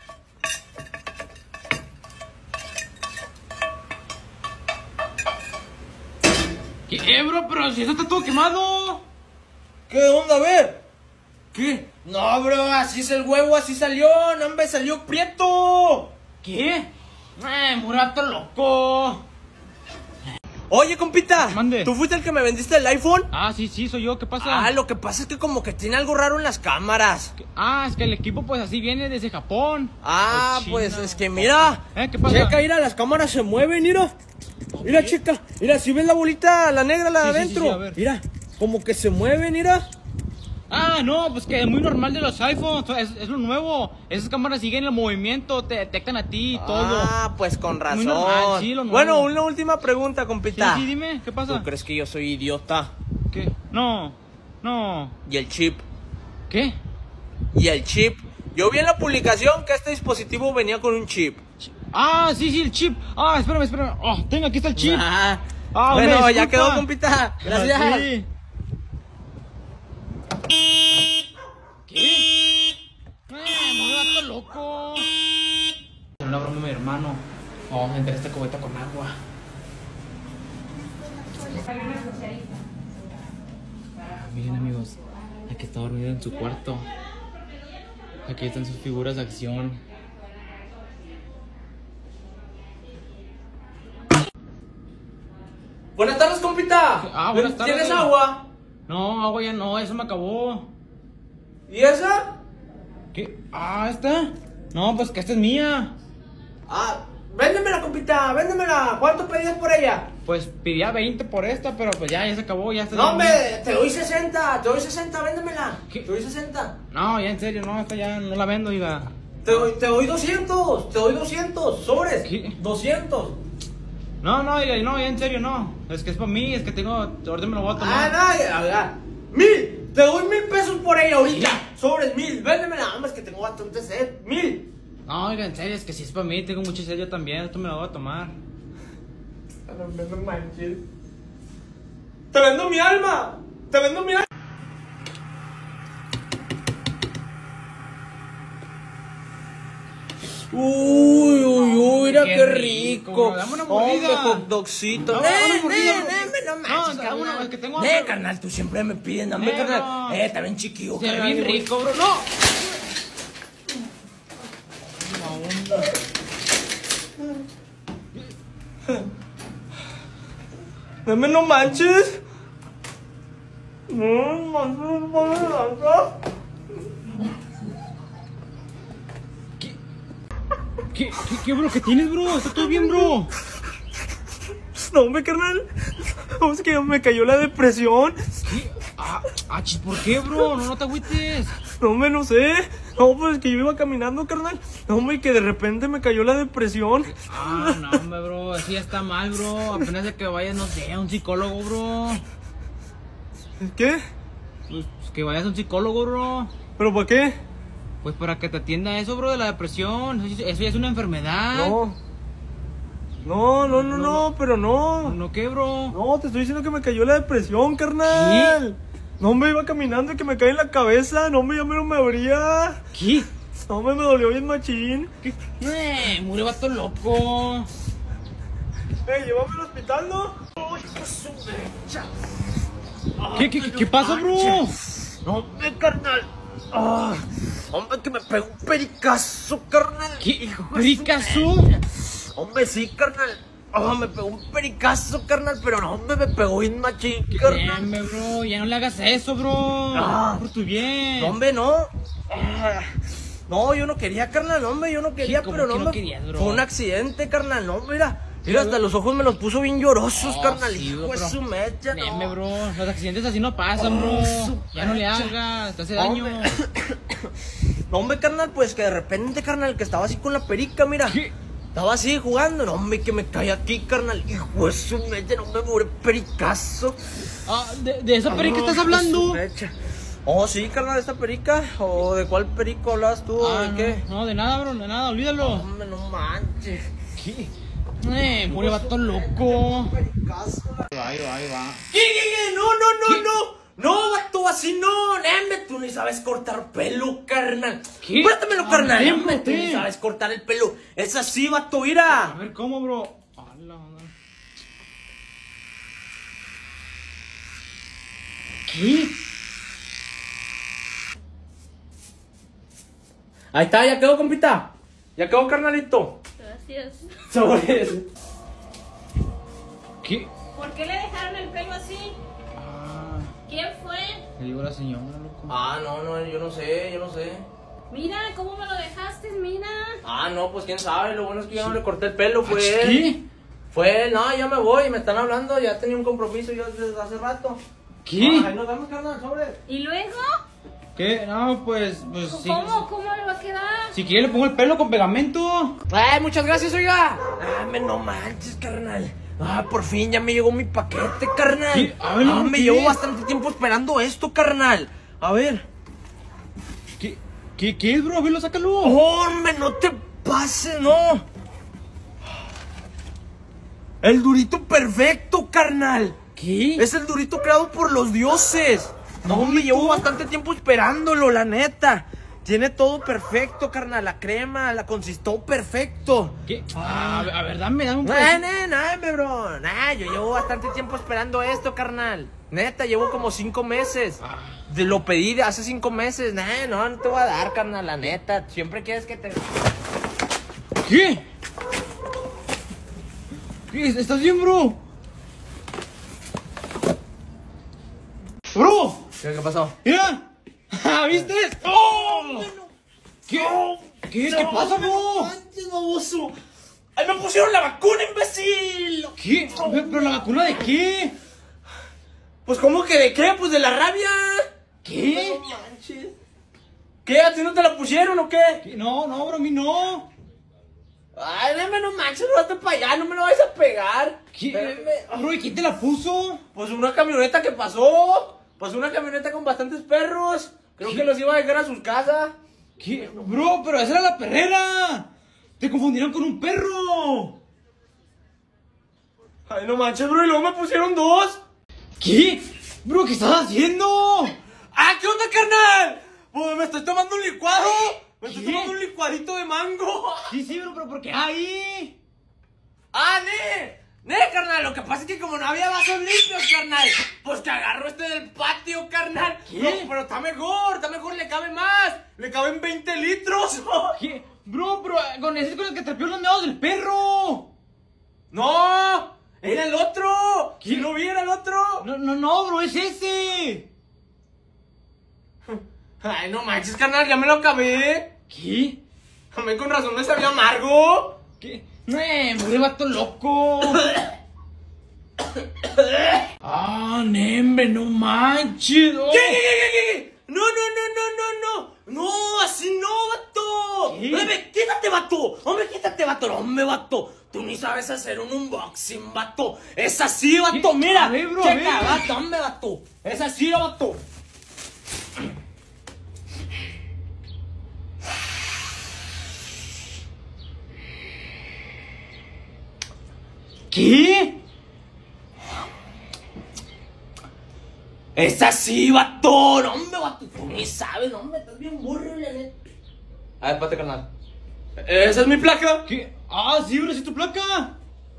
¿Qué, bro? Pero si eso está todo quemado. ¿Qué onda? A ver. ¿Qué? No, bro, así es el huevo, así salió. No, hombre, salió prieto. ¿Qué? Eh, murato loco. Oye, compita. Mande. ¿Tú fuiste el que me vendiste el iPhone? Ah, sí, sí, soy yo. ¿Qué pasa? Ah, lo que pasa es que como que tiene algo raro en las cámaras. Ah, es que el equipo pues así viene desde Japón. Ah, O China. pues es que mira. ¿Eh? ¿Qué pasa? Checa, mira, las cámaras se mueven, mira. Mira, checa. Mira, si ves la bolita, la negra, la de Sí, sí, sí, adentro. sí, a ver. Mira, como que se mueve, mira. Ah, no, pues que es muy normal de los iPhones, es, es lo nuevo. Esas cámaras siguen el movimiento, te detectan a ti y todo. Ah, pues con razón. Muy normal, sí, lo nuevo. Bueno, una última pregunta, Sí, compita. sí, dime, ¿qué pasa? ¿Tú crees que yo soy idiota? ¿Qué? No, no. Y el chip. ¿Qué? Y el chip. Yo vi en la publicación que este dispositivo venía con un chip. Ah, sí, sí, el chip. Ah, espérame, espérame. Oh, tengo, aquí está el chip. Ah, Ah, bueno, hombre, ya disculpa. quedó, compita. Gracias. Ah, sí. ¿Qué? Eh, me vato loco. Una broma de mi hermano. Oh, me entré esta cubeta con agua. Miren, amigos, aquí está dormido en su cuarto. Aquí están sus figuras de acción. Buenas tardes, compita. Ah, buenas tardes. ¿Tienes agua? No, agua ya no, eso me acabó. ¿Y esa? ¿Qué? Ah, ¿esta? No, pues que esta es mía. Ah, véndemela, compita, véndemela. ¿Cuánto pedías por ella? Pues pedía veinte por esta, pero pues ya, ya se acabó, ya está. No, hombre, te doy sesenta, te doy sesenta, véndemela. ¿Qué? Te doy sesenta. No, ya en serio, no, esta ya no la vendo, diga. Te doy, te doy doscientos, te doy doscientos, sobres. ¿Qué? doscientos. No, no, diga, no, ya en serio, no. Es que es para mí, es que tengo, ahorita me lo voy a tomar. Ah, no, ya, ya. Mil, te doy mil pesos por ella ahorita. Sobres, mil, véndemela. Hombre, es que tengo bastante sed. Mil. No, oiga, en serio, es que si es para mí, tengo mucha sed yo también, esto me lo voy a tomar. No manches. Te vendo mi alma. Te vendo mi alma. Uy, uy, uy, mira Qué qué rico. rico. Dame una mordida. Hombre, hot dogcito. No, Ne, dame una mordida, ne, bro. ne, no No, manches, dame una, carnal. es que tengo Ne, hambre. carnal, tú siempre me pides, dame, Ne, carnal. no. Eh, está bien chiquillo, Se ve carnal. bien rico, bro. ¡No! Dame, no manches. No manches, no me lanzas. ¿Qué, qué, qué, bro? ¿Qué tienes, bro? ¿Está todo bien, bro? No, hombre, carnal. Es que me cayó la depresión. ¿Qué? Ah, ah, chis, ¿por qué, bro? No, no te agüites. No, hombre, no sé. No, pues es que yo iba caminando, carnal. No, hombre, y que de repente me cayó la depresión. Ah, no, hombre, bro. Así ya está mal, bro. Apenas de que vayas, no sé, a un psicólogo, bro. ¿Qué? Pues que vayas a un psicólogo, bro. ¿Pero para qué? Pues para que te atienda eso, bro, de la depresión. Eso, eso ya es una enfermedad. No. No, no, no, no, pero no. ¿No qué, bro? No, te estoy diciendo que me cayó la depresión, carnal. No, me iba caminando y que me cae en la cabeza. No, me ya me lo me abría. ¿Qué? No, me, me dolió bien machín. ¿Qué? Eh, murió vato loco. Eh, llévame al hospital, ¿no? ¿Qué, qué, qué, qué pasa, bro? No, hombre, carnal. Ah, hombre, que me pegó un pericazo, carnal. ¿Qué? ¿Pericazo? Hombre, sí, carnal. Oh, me pegó un pericazo, carnal, pero no, hombre, me pegó bien machín, carnal. Bien, bro, ya no le hagas eso, bro. Ah. Por tu bien. No, hombre, no. Ah, no, yo no quería, carnal, no, hombre, yo no quería, ¿cómo pero que no, no me- querías, bro? Fue un accidente, carnal, no, mira. Mira, hasta los ojos me los puso bien llorosos, Oh, carnal. sí, Hijo bro. de su mecha, no. Neme, bro, los accidentes así no pasan, bro. Oh, su Ya no le mecha. hagas, te hace daño. Hombre. No, hombre, carnal, pues que de repente, carnal, que estaba así con la perica, mira. ¿Qué? Estaba así jugando, no, hombre, que me cae aquí, carnal. Hijo de su mecha, no me muere pericazo. Ah, ¿de, de esa perica Ah, estás hijo de su hablando? mecha. Oh, sí, carnal, de esta perica. ¿O de cuál perico hablas tú? Ah, ¿De no, qué? no, de nada, bro, de nada, olvídalo. Hombre, no manches. ¿Qué? Eh, murió vato loco. Pericazo. Ahí va, ahí va. ¿Qué, qué, qué? No, no, no, ¿Qué? no. No, vato, así no. Neme, tú ni sabes cortar pelo, carnal. ¿Qué? Préstamelo, Ah, carnal. ven, Neme, tú ven. ni sabes cortar el pelo. Es así, vato, A mira. ver, ¿cómo, bro? Ala, madre. ¿Qué? Ahí está, ya quedó, compita. Ya quedó, carnalito. Gracias. Sobres. ¿Qué? ¿Por qué le dejaron el pelo así? Ah, ¿Quién fue? le digo a la señora, loco. Ah, no, no, yo no sé, yo no sé. Mira, ¿cómo me lo dejaste? Mira. Ah, no, pues quién sabe, lo bueno es que yo no le corté el pelo, fue él. ¿Qué? Fue él, no, ya me voy, me están hablando, ya tenía un compromiso yo desde hace rato. ¿Qué? Ahí nos vemos, carnal, sobre. ¿Y luego? ¿Qué? No, pues, pues sí. ¿Cómo? ¿Cómo le va a quedar? Si quiere le pongo el pelo con pegamento. Ay, muchas gracias, oiga. Ah, me no manches, carnal. Ah, por fin ya me llegó mi paquete, carnal. ¿Qué? A ver, ah, me ¿qué? llevo bastante tiempo esperando esto, carnal. A ver. ¿Qué? ¿Qué, qué es, bro? A verlo, sácalo. Hombre, no te pases, no. El durito perfecto, carnal. ¿Qué? Es el durito creado por los dioses. No, me llevo bastante tiempo esperándolo, la neta. Tiene todo perfecto, carnal. La crema, la consistó perfecto. ¿Qué? Ah, a ver, a ver, dame, dame un No, pedacito. no, no, bro. Nah, yo llevo bastante tiempo esperando esto, carnal. Neta, llevo como cinco meses. De lo pedí de hace cinco meses. Nah, no, no te voy a dar, carnal, la neta. Siempre quieres que te... ¿Qué? ¿Qué? ¿Estás bien, bro? ¡Bro! ¿Qué, qué pasó? ¡Mira! Ah, ¿viste? ¡Oh! ¿Qué? ¿Qué? ¿Qué pasa, bro? ¡Manches, baboso! ¡Ay, me pusieron la vacuna, imbécil! ¿Qué? ¿Pero la vacuna de qué? Pues, ¿cómo que de qué? Pues de la rabia. ¿Qué? No manches. ¿Qué? ¿A ti no te la pusieron o qué? ¿Qué? No, no, bro, a mí no. Ay, dame, no manches, no vete para allá, no me lo vais a pegar. ¿Qué? Espérame. Bro, ¿y quién te la puso? Pues una camioneta que pasó. Pasó una camioneta con bastantes perros. Creo que los iba a dejar a sus casas. ¿Qué? Bro, pero esa era la perrera. Te confundieron con un perro. Ay, no manches, bro, y luego me pusieron dos. ¿Qué? Bro, ¿qué estás haciendo? ¡Ah, qué onda, carnal! Pues me estoy tomando un licuado. Me estoy ¿Qué? tomando un licuadito de mango. Sí, sí, bro, pero ¿por qué ahí? ¡Ah, ne! ¡Ne, carnal! Lo que pasa es que como no había vasos limpios, carnal, pues que agarro este del patio, carnal. ¿Qué? No, pero está mejor, está mejor, le cabe más. Le caben veinte litros. ¿Qué? Bro, pero con ese es con el que trapeó los meados del perro. ¡No! ¡Era el otro! ¿Qué? ¿Quién lo vi? ¿Era el otro? No, no, no, bro, es ese. Ay, no manches, carnal, ya me lo acabé. ¿Qué? También con razón me sabía amargo. ¿Qué? No, hombre, vato loco. Ah, nembe, no manches. Oh. ¿Qué, qué, qué, qué, qué? No, no, no, no, no, no. No, así no, vato. ¿Qué? Hombre, quítate, vato. Hombre, quítate, vato. No, hombre, vato. Tú ni sabes hacer un unboxing, vato. Es así, vato. ¿Qué? Mira. A ver, bro, a Checa, ver. vato, hombre, vato. Es así, vato. ¿Qué? Es así, vato. No, hombre, vato. Tú ni sabes, no, hombre. Estás bien burro, la neta. A ver, pate, carnal. ¿Esa es mi placa? ¿Qué? Ah, sí, bro, sí es tu placa.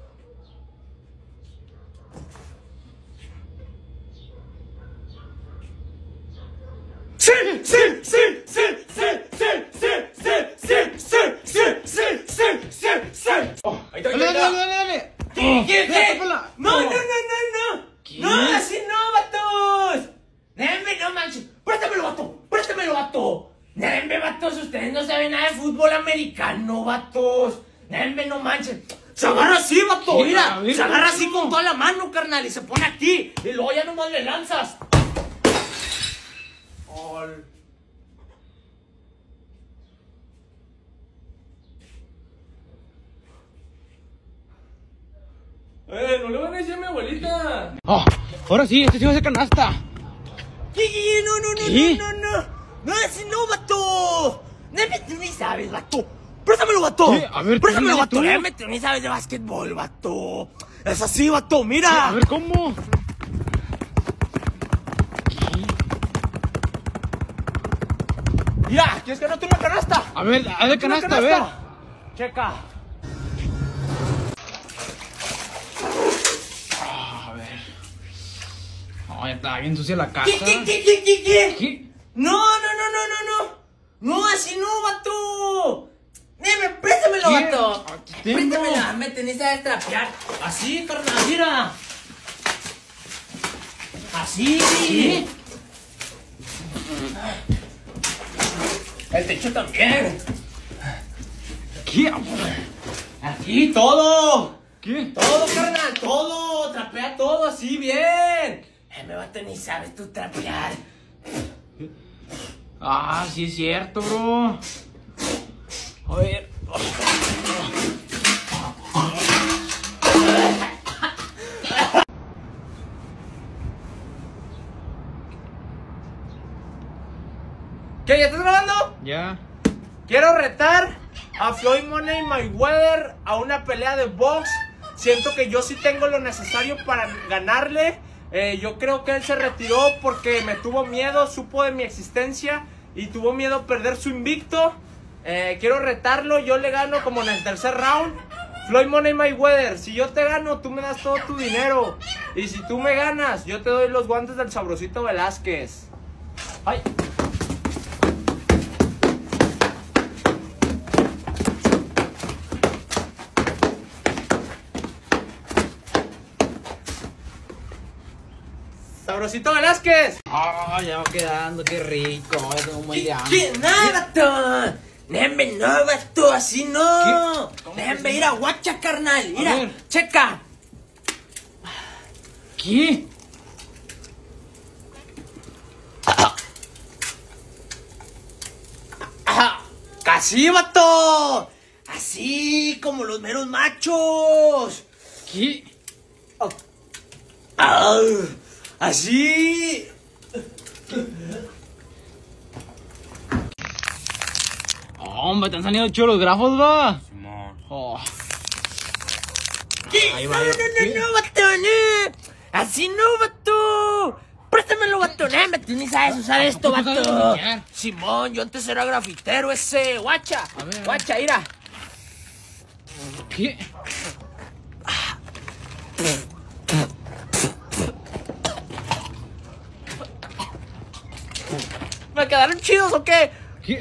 ¡Sí, sí, sí, sí, sí, sí, sí, sí, sí, sí, sí, sí, sí, sí, sí! Ahí está, ahí Dale, está. dale, dale, dale. ¿Qué, qué, Ya, qué? tápala. No, no, no, no, no. ¿Qué? No, así no, vatos. Nembe, no manches. Préstamelo, vato. Préstamelo, vato. Nembe, vatos. Ustedes no saben nada de fútbol americano, vatos. Nembe, no manches. Se agarra así, vato. ¿Qué? Mira, A ver, se agarra ¿cómo? así con toda la mano, carnal. Y se pone aquí. Y luego ya nomás le lanzas. Ol. Eh, no le van a decir a mi abuelita. Ah, ahora sí, este sí va a ser canasta. ¿Qué, qué? No, no, no, ¿Qué? no, no, no. No, así no, vato. Neme, tú ni sabes, vato. Préstamelo, vato. ¿Qué? A ver, préstamelo, tráemelo vato. tú. Neme, tú ni sabes de básquetbol, vato. Es así, vato, mira. A ver, ¿cómo? Mira, ¿quieres que no tenga una canasta? A ver, haz de Una canasta, a ver. Checa. Ah, a ver. No, ya está bien sucia la casa. ¿Qué, qué, qué, qué, qué, qué? ¿Qué? No, no, no, no, no, no. No, así no, vato. Neme, préstamelo, ¿Qué? vato. Aquí tengo. Préstamelo, me tenés a destrapear. Así, carnal, mira. Así. ¿Qué? El techo también. ¿Qué? Aquí todo. ¿Qué? Todo, carnal, todo. Trapea todo así bien. Eh, me vato, ni sabes tú trapear. Ah, sí es cierto, bro. A ver. ¿Qué? ¿Ya estás grabando? Ya. Quiero retar a Floyd Money Mayweather a una pelea de box. Siento que yo sí tengo lo necesario para ganarle. Eh, yo creo que él se retiró porque me tuvo miedo, supo de mi existencia y tuvo miedo a perder su invicto. Eh, quiero retarlo, yo le gano como en el tercer round. Floyd Money Mayweather, si yo te gano, tú me das todo tu dinero. Y si tú me ganas, yo te doy los guantes del Sabrosito Velázquez. Ay. Sabrosito Velázquez. Ah, ya va quedando, qué rico. Ya tengo un buen de hambre. ¿Qué? ¡Nada, vato! Déjenme, no, vato, así no. Déjenme ir a guacha, carnal. Mira, ver. checa. ¿Qué? Ajá. Así, vato. Así como los meros machos. ¿Qué? Ah, así. Hombre, te han salido chidos los grafos, va. Oh. ¿Qué? Ahí No, va, no, ahí va. no, ¿Qué? no, vato, no. Así no, vato. Préstamelo, vato. No, tú ni sabes usar esto, ¿Cómo sabes vato. grafitear? Simón, yo antes era grafitero ese. Guacha. A ver, a ver. Guacha, mira. ¿Qué? ¿Me quedaron chidos o qué? ¿Qué?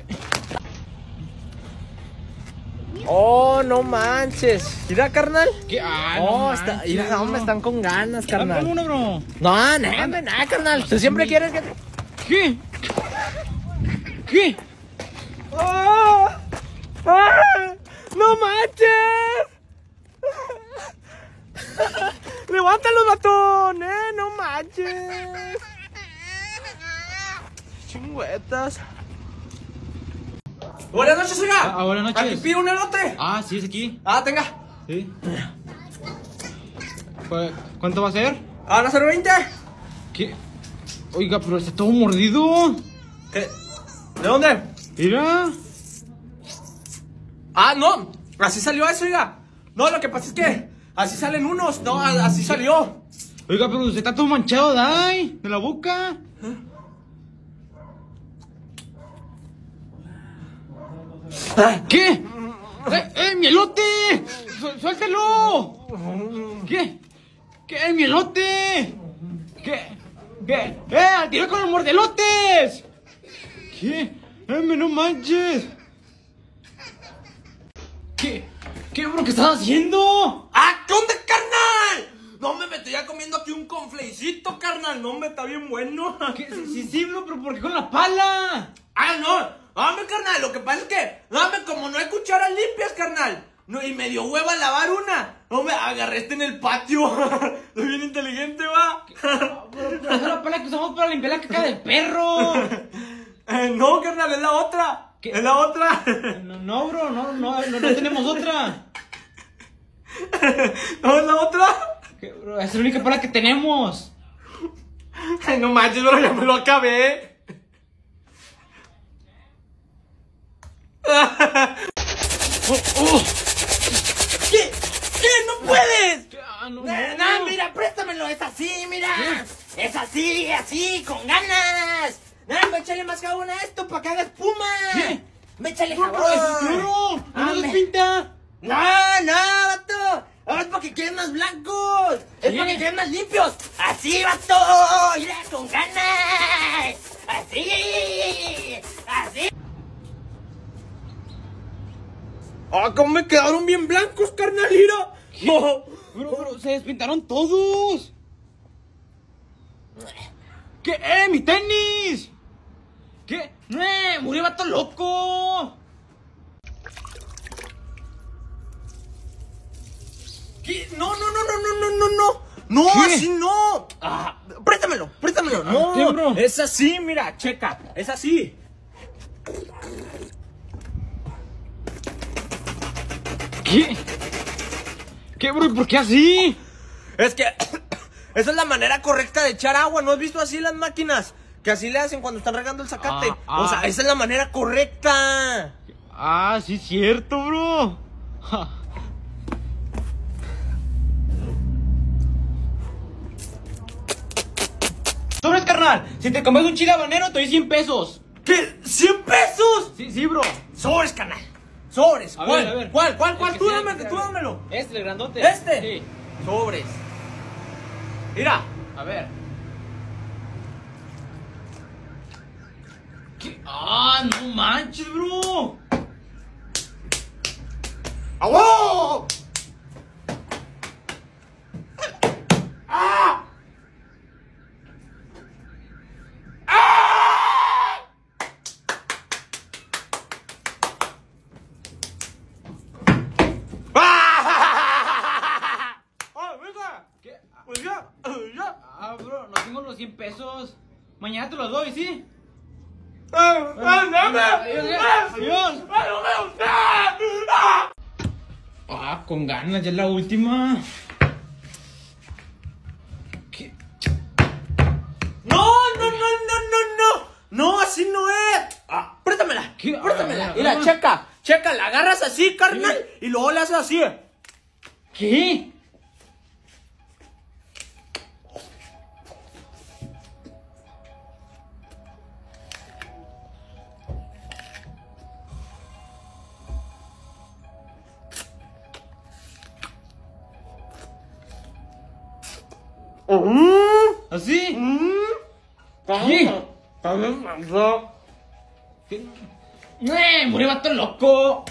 Oh, no manches. Mira, carnal. ¿Qué? Ah, Oh, no está, manches, mira, bro. hombre, están con ganas, Dame carnal. uno, bro. No, no, hombre, nada, carnal. Tú siempre quieres que... ¿Qué? ¿Qué? ¡Ah! ¡Ah! ¡No manches! ¡Levántalo, batón! ¡Eh! ¡No manches! Chingüetas. Buenas noches, oiga. Ah, buenas noches. Aquí pido un elote. Ah, sí, es aquí. Ah, tenga. Sí. Pues, ¿cuánto va a ser? ¿Van a ser veinte? ¿Qué? Oiga, pero está todo mordido. ¿Qué? ¿De dónde? Mira. Ah, no. Así salió eso, oiga. No, lo que pasa es que así salen unos. No, a- así salió. Oiga, pero usted está todo manchado, Dai. De la boca. ¿Qué? ¡Eh, eh, mi elote! Su- ¡Suéltelo! ¿Qué? ¿Qué? ¡Mi elote! ¿Qué? ¿Qué? ¡Eh, al tiro con los mordelotes! ¿Qué? ¡Eh, me no manches! ¿Qué? ¿Qué, bro? ¿Qué estás haciendo? ¡Ah, qué onda, carnal! No, me me estoy ya comiendo aquí un conflecito, carnal. No, me está bien bueno. ¿Qué? Sí, sí, sí, bro, pero ¿por qué con la pala? Ah, no. Hombre, carnal, lo que pasa es que, hombre, como no hay cucharas limpias, carnal. No, y me dio hueva lavar una. Hombre, agarré este en el patio. Soy bien inteligente, va. Pero esa es la pala que usamos para limpiar la caca del perro. Eh, no, carnal, es la otra. ¿Qué? Es la otra. No, no, bro, no, no, no, no tenemos otra. No, es la otra. ¿Qué, bro? Esa es la única pala que tenemos. Ay, no manches, pero ya me lo acabé. Oh, oh. ¿Qué? ¿Qué? ¡No puedes! Ah, no, No, no, no, no. mira, préstamelo, es así, mira. Es así, así, con ganas. No, me échale más jabón a esto para que haga espuma. ¿Qué? Me échale Bro, jabón. bro, eso es cloro. No Ah, nos me- pinta. No, no, vato. Ahora es para que queden más blancos. Es ¿Qué? para que queden más limpios. Así, vato. Mira, con ganas. Así. Así. Ah, cómo me quedaron bien blancos, carnal, mira. Oh. Bro, bro, se despintaron todos. ¿Qué? ¡Eh, mi tenis! ¿Qué? ¡Eh, murió vato loco! ¿Qué? No, no, no, no, no, no, no, no. No, ¿Qué? así no. Ah, préstamelo, préstamelo. No, ¿Qué, bro? es así, mira, checa. Es así. ¿Qué? ¿Qué, bro? ¿Y por qué así? Es que esa es la manera correcta de echar agua. ¿No has visto así las máquinas? Que así le hacen cuando están regando el zacate. Ah, O sea, ah. esa es la manera correcta. Ah, sí, cierto, bro. Ja. Sobres, carnal. Si te comes un chile habanero, te doy cien pesos. ¿Qué? ¿cien pesos? Sí, sí, bro. Sobres, canal. Sobres. A ¿Cuál? ver, a ver. ¿Cuál? ¿Cuál? El ¿Cuál? que Tú sea, dámelo, el que tú sea. dámelo. Este, el grandote. ¿Este? Sí. Sobres. Mira. A ver. ¿Qué? Ah, no manches, bro. ¡Agua! ¿Qué? Ah, bro, no tengo los cien pesos. Mañana te los doy, ¿sí? Adiós, adiós. Ah, con ganas, ya es la última. ¿Qué? No, no, no, no, no, no. No, así no es. Ah, préstamela. ¿Qué? Préstamela. Ah, Mira, ah. checa. Checa, la agarras así, carnal. Y luego le haces así. ¿Qué? ¿Así? ¿Qué? ¿Qué? ¡Eh! ¡Murió vato loco!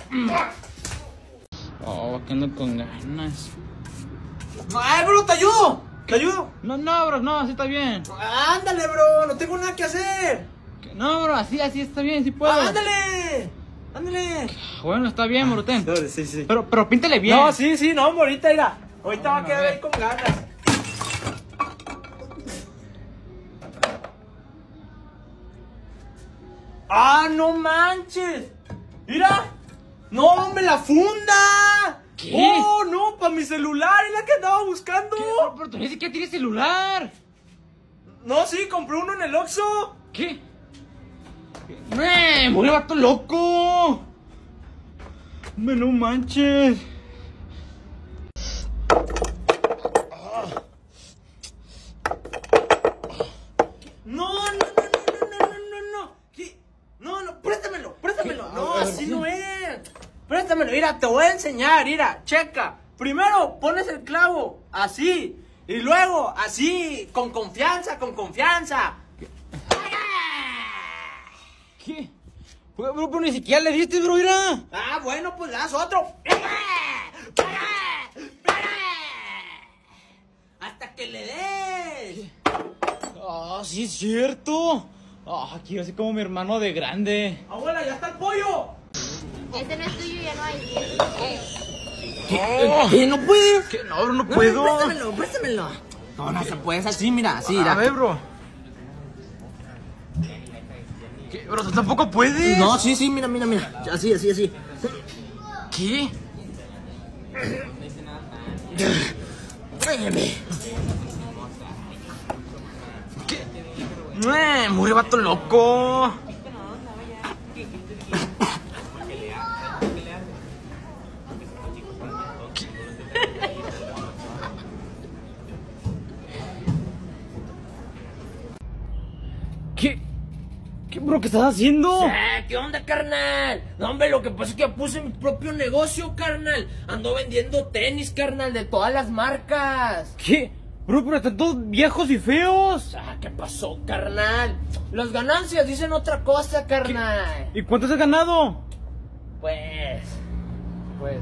Oh, que ando con ganas. Ay, bro, te ayudo. Te ayudo. No, no, bro, no, así está bien. Ándale, bro. No tengo nada que hacer. Que- No, bro, así, así está bien, sí puedo. Ándale. Ándale. Bueno, está bien, bro, ten. Sí, sí. Pero, pero píntale bien. No, sí, sí, no, ahorita, mira. Ahorita va a Vamos a quedar ver. ahí con ganas. ¡Ah, no manches! ¡Mira! ¡No, hombre, la funda! ¿Qué? ¡Oh, no! ¡Para mi celular! ¡Es la que andaba buscando! ¿Qué? Pero, pero tú ni siquiera tienes celular. No, sí, compré uno en el Oxxo. ¿Qué? ¡Eh! ¡Murió vato loco! Me no manches. No, no, no, no, no, no, no, no. ¿Qué? No, no, préstamelo, préstamelo. ¿Qué? No, A ver, así ¿qué? no es. Préstamelo, mira, te voy a enseñar, mira, checa. Primero pones el clavo, así. Y luego, así, con confianza, con confianza. ¿Qué? Bro, bro, pero ni siquiera le diste, bro, mira. Ah, bueno, pues le das otro. Hasta que le des. Ah, sí es cierto. Ah, quiero ser como mi hermano de grande. Abuela, ya está el pollo. Este no es tuyo, ya no hay. ¿Qué? ¿No puedes? ¿Qué? No, bro, no No, puedo. préstamelo, préstamelo. No, no se puede, es así, mira, así, mira. A ver, bro. ¿Qué? Bro, tú tampoco puedes. No, sí, sí, mira, mira, mira. Así, así, así. ¿Qué? ¿Qué? ¡Eh! ¡Murió vato loco! ¿Qué? ¿Qué, bro? ¿Qué estás haciendo? Eh, ¿Qué onda, carnal? No, hombre, lo que pasa es que puse mi propio negocio, carnal. Ando vendiendo tenis, carnal, de todas las marcas. ¿Qué? Bro, pero están todos viejos y feos. Ah, ¿qué pasó, carnal? Las ganancias dicen otra cosa, carnal. ¿Y cuántos has ganado? Pues... Pues...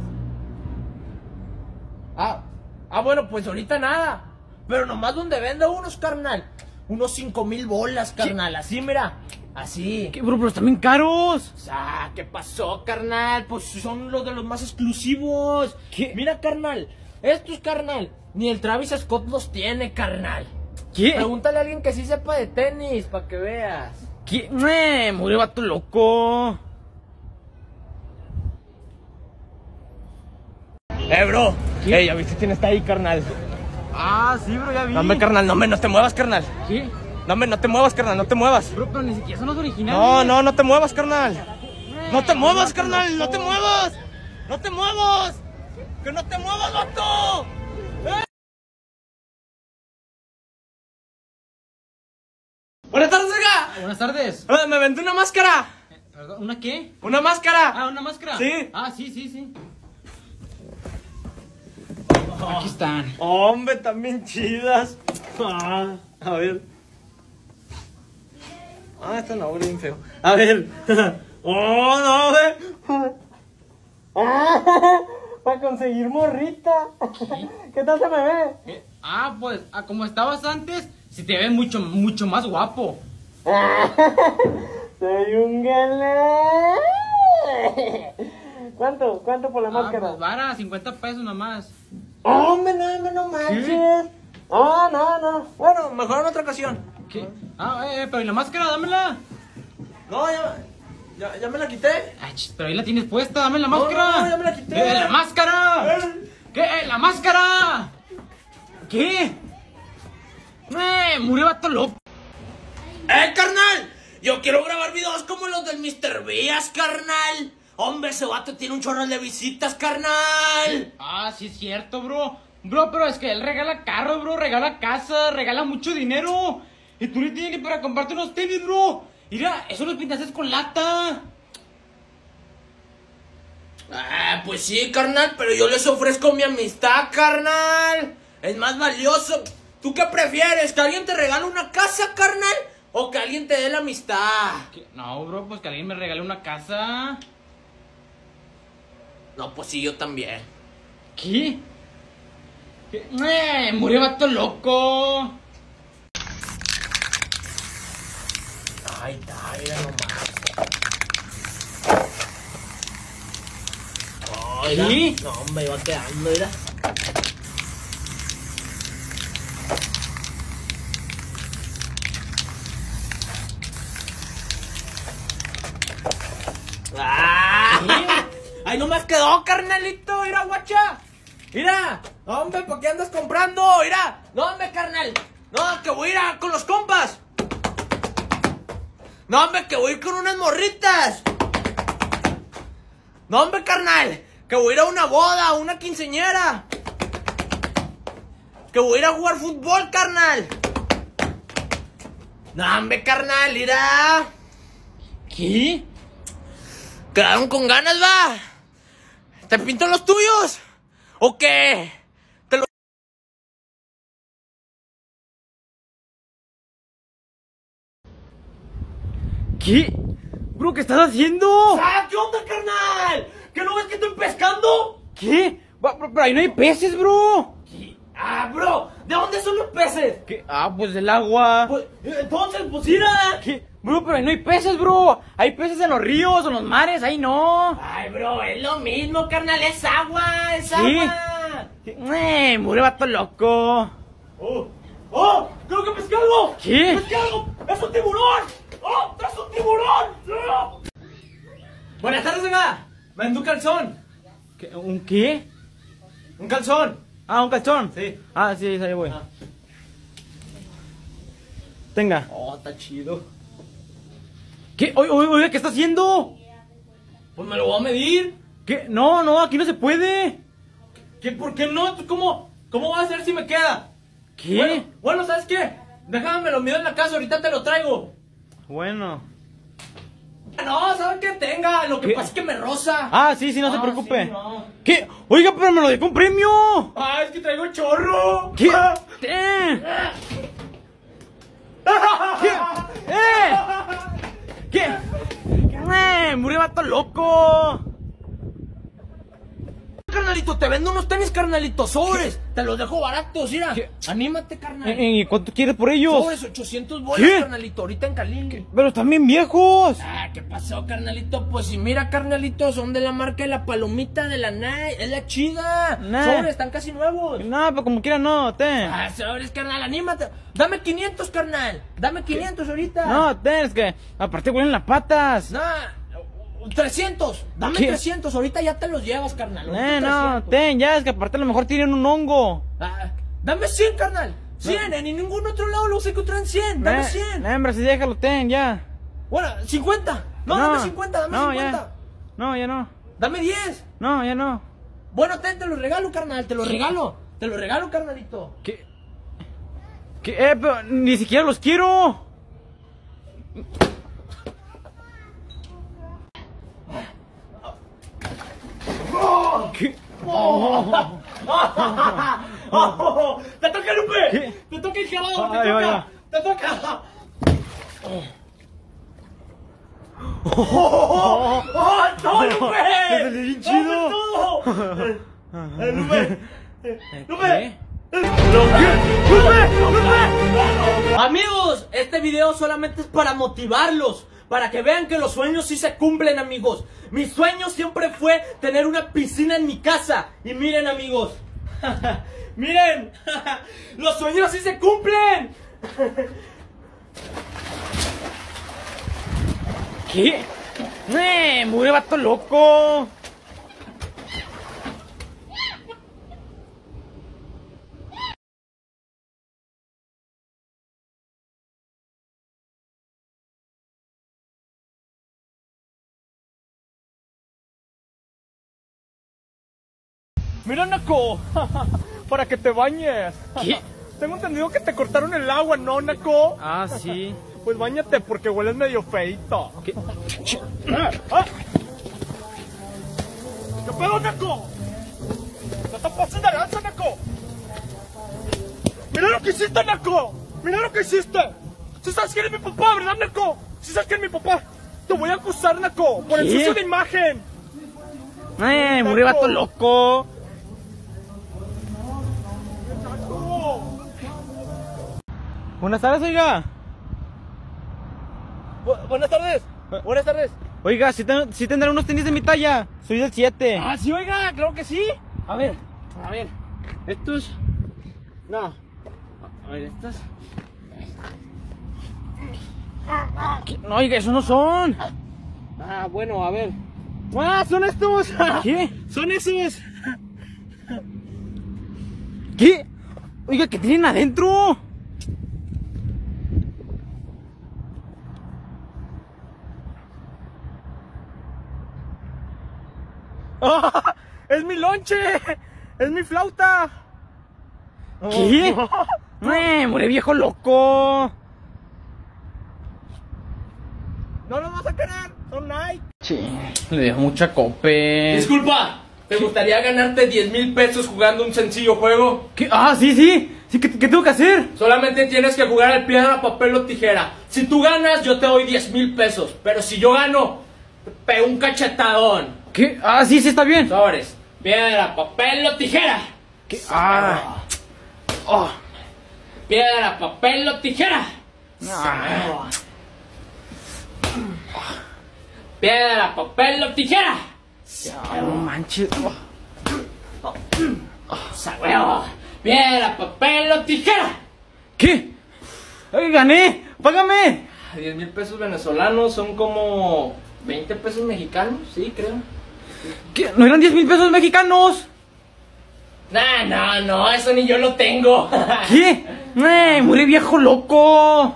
Ah, ah, bueno, pues ahorita nada. Pero nomás donde vendo unos, carnal. unos cinco mil bolas, carnal. Así, mira. Así. ¿Qué, bro? Pero están bien caros. Ah, ¿qué pasó, carnal? Pues son los de los más exclusivos. ¿Qué? Mira, carnal. Estos, carnal. Ni el Travis Scott los tiene, carnal. ¿Qué? Pregúntale a alguien que sí sepa de tenis, para que veas. ¿Qué? ¡Eh! Murió vato loco. Eh, bro. ¿Qué? Eh, ya viste quién está ahí, carnal. Ah, sí, bro, ya vi. No, hombre, carnal, no, me, no te muevas, carnal. ¿Qué? No, hombre, no te muevas, carnal, no te muevas. Bro, pero ni siquiera son los originales. No, no, no te muevas, carnal. No te muevas, carnal, no te muevas. No te muevas. Que no te muevas, vato. ¡Eh! Buenas tardes, oiga. Buenas tardes. Eh, Me vendí una máscara. Perdón, ¿una qué? Una máscara. Ah, ¿una máscara? Sí. Ah, sí, sí, sí. Aquí están. Hombre, también chidas. Ah, a ver. Ah, esta no, bien feo. A ver. Oh, no, ve. Para conseguir morrita. ¿Qué tal se me ve? ¿Qué? Ah, pues, ah, como estabas antes, se te ve mucho, mucho más guapo. Soy un galán. ¿Cuánto? ¿Cuánto por la Ah, máscara? pues, vara, cincuenta pesos nomás. Hombre, no, no, no manches. No, no, no. Bueno, mejor en otra ocasión. ¿Qué? Ah, eh, eh, pero ¿y la máscara? Dámela. No, ya, ya, ya me la quité. Ay, chis, pero ahí la tienes puesta, dame la No, máscara. no, no, ya me la quité. ¡Eh, la máscara! Eh. ¿Qué? ¡Eh, la máscara! ¿Qué? ¡Eh, murió vato loco! ¡Eh, carnal! Yo quiero grabar videos como los del mister Vías, carnal. Hombre, ese vato tiene un chorro de visitas, carnal. Ah, sí es cierto, bro. Bro, pero es que él regala carros, bro, regala casa, regala mucho dinero. Y tú no tienes ni para comprarte unos tenis, bro. Mira, eso los pintaste con lata. Ah, pues sí, carnal, pero yo les ofrezco mi amistad, carnal. Es más valioso. ¿Tú qué prefieres? ¿Que alguien te regale una casa, carnal? ¿O que alguien te dé la amistad? ¿Qué? No, bro, pues que alguien me regale una casa. No, pues sí, yo también. ¿Qué? ¿Qué? ¡Eh, murió vato loco! Ay, está, mira nomás. Oh, mira. ¿Qué? No, me iba quedando, mira. ¡Ah! ¡Ahí nomás quedó, carnalito! ¡Mira, guacha! ¡Mira! ¡Hombre, ¿por qué andas comprando? ¡Mira! ¡No, hombre, carnal! ¡No, que voy a ir a, con los compas! ¡No, hombre, que voy a ir con unas morritas! ¡No, hombre, carnal! ¡Que voy a ir a una boda, a una quinceañera! ¡Que voy a ir a jugar fútbol, carnal! ¡No, hombre, carnal! ¡Mira! ¿Qué? ¿Quedaron con ganas, va? ¿Te pinto los tuyos? ¿O qué? Te lo... ¿Qué? Bro, ¿qué estás haciendo? ¡Ah, qué onda, carnal! ¿Que no ves que estoy pescando? ¿Qué? Va, Pero, pero ahí no hay peces, bro. ¿Qué? Ah, bro, ¿de dónde son los peces? ¿Qué? Ah, pues del agua. Pues, entonces, pues mira. ¿Qué? Bro, pero ahí no hay peces, bro. Hay peces en los ríos o en los mares, ahí no. Ay, bro, es lo mismo, carnal, es agua, es ¿Qué? agua. ¿Qué? Eh, murió vato loco. ¡Oh! ¡Oh! ¡Creo que pesqué algo! ¿Qué? ¡Pesqué algo! ¡Es un tiburón! ¡Oh! ¡Es un tiburón! ¡Oh! Buenas tardes, oiga. Me vendí un calzón. ¿Qué? ¿Un qué? Un calzón. Ah, un calzón. Sí. Ah, sí, ahí voy. Ah. Tenga. Oh, está chido. ¿Qué? Oye, oye, oye, ¿qué está haciendo? Pues me lo voy a medir. ¿Qué? No, no, aquí no se puede. ¿Qué? ¿Por qué no? ¿Tú ¿Cómo, cómo va a ser si me queda? ¿Qué? Bueno, bueno, ¿sabes qué? Déjame, me lo mido en la casa, ahorita te lo traigo. Bueno. No, ¿sabes qué? Tenga, lo que ¿Qué? pasa es que me roza. Ah, sí, sí, no se Ah, preocupe. sí, no. ¿Qué? Oiga, pero me lo dejó un premio. Ah, es que traigo chorro. ¿Qué? Ah. ¿Eh? ¿Qué? ¿Eh? ¿Qué? ¿Qué? Murió vato loco. Carnal, carnalito, te vendo unos tenis, carnalito, sobres. ¿Qué? Te los dejo baratos, mira. ¿Qué? Anímate, carnal. ¿Y cuánto quieres por ellos? Sobres, ochocientos bolas, ¿qué? Carnalito, ahorita en Cali. Pero están bien viejos. Ah, ¿qué pasó, carnalito? Pues si mira, carnalito, son de la marca de la palomita de la Nike. Es la chida. Nah. Sobres, están casi nuevos. No, pero como quiera no, ten. Ah, sobres, carnal, anímate. Dame quinientos, carnal. Dame quinientos ¿qué? Ahorita. No, ten, es que aparte huelen las patas. No. trescientos, dame ¿qué? trescientos, ahorita ya te los llevas, carnal. Eh, no, ten, ya, es que aparte a lo mejor tienen un hongo. Ah, dame cien, carnal. cien, no. En ningún otro lado los encontré en cien, dame eh, cien. Eh, hombre, si déjalo, ten, ya. Bueno, cincuenta. No, no, dame cincuenta, dame no, cincuenta. Ya. No, ya no. Dame diez. No, ya no. Bueno, ten, te lo regalo, carnal, te lo regalo. Te lo regalo, carnalito. ¿Qué? ¿Qué? Eh, pero ni siquiera los quiero. ¿Qué? Oh. Oh. Oh. ¡Te toca, Lupe! ¿Qué? ¡Te toca el jalado! ¡Te toca! Vaya. ¡Te toca! ¡Oh! ¡Oh! ¡Oh! ¡Oh! ¡Oh, Lupe! ¡Es bien chido! ¡Oh, eh, eh, Lupe! Eh, ¡Lupe! Amigos, este video solamente es para motivarlos, para que vean que los sueños sí se cumplen, amigos. Mi sueño siempre fue tener una piscina en mi casa. Y miren, amigos, miren, los sueños sí se cumplen. ¿Qué? ¡Eh! ¡Muy vato loco! Mira, Naco, para que te bañes. ¿Qué? Tengo entendido que te cortaron el agua, ¿no, Naco? Ah, sí. Pues bañate porque hueles medio feito. ¿Qué? ¿Ah? ¿Ah? ¿Qué pedo, Naco? ¿No te pases de lanza, Naco? Mira lo que hiciste, Naco. Mira lo que hiciste. Si sabes quién es mi papá, ¿verdad, Naco? Si sabes quién es mi papá. Te voy a acusar, Naco, por ensucio de imagen. ¡Eh! ¡Muy vato loco! Buenas tardes, oiga. Bu buenas tardes. Buenas tardes. Oiga, si, ten si tendrán unos tenis de mi talla. Soy del siete. Ah, sí, oiga, claro que sí. A ver, a ver. Estos. No. A ver, estos. ¿Qué? No, oiga, esos no son. Ah, bueno, a ver. ¡Ah, son estos! ¿Qué? ¡Son esos! ¿Qué? Oiga, ¿qué tienen adentro? ¡Ah! ¡Es mi lonche! ¡Es mi flauta! ¿Qué? Oh. ¡Eh! ¡Muere viejo loco! ¡No lo vas a querer! ¡Son Nike! Sí, le dio mucha cope. Disculpa, ¿te gustaría ganarte diez mil pesos jugando un sencillo juego? ¿Qué? Ah, sí, sí. Sí, ¿qué, ¿qué tengo que hacer? Solamente tienes que jugar al piedra, papel o tijera. Si tú ganas, yo te doy diez mil pesos. Pero si yo gano, te pego un cachetadón. ¿Qué? Ah, sí, sí, está bien. Sobres. Piedra, papel o tijera. ¿Qué? Ah. Oh. Piedra, papel o tijera. Ah. Piedra, papel o tijera. Ya, no manches. Oh. Oh. Piedra, papel o tijera. ¿Qué? ¡Ay, gané! ¡Págame! diez mil pesos venezolanos son como veinte pesos mexicanos, sí, creo. ¿Qué? ¿No eran diez mil pesos mexicanos? No, no, no, eso ni yo lo tengo. ¿Qué? ¡Eh! ¡Muere viejo loco!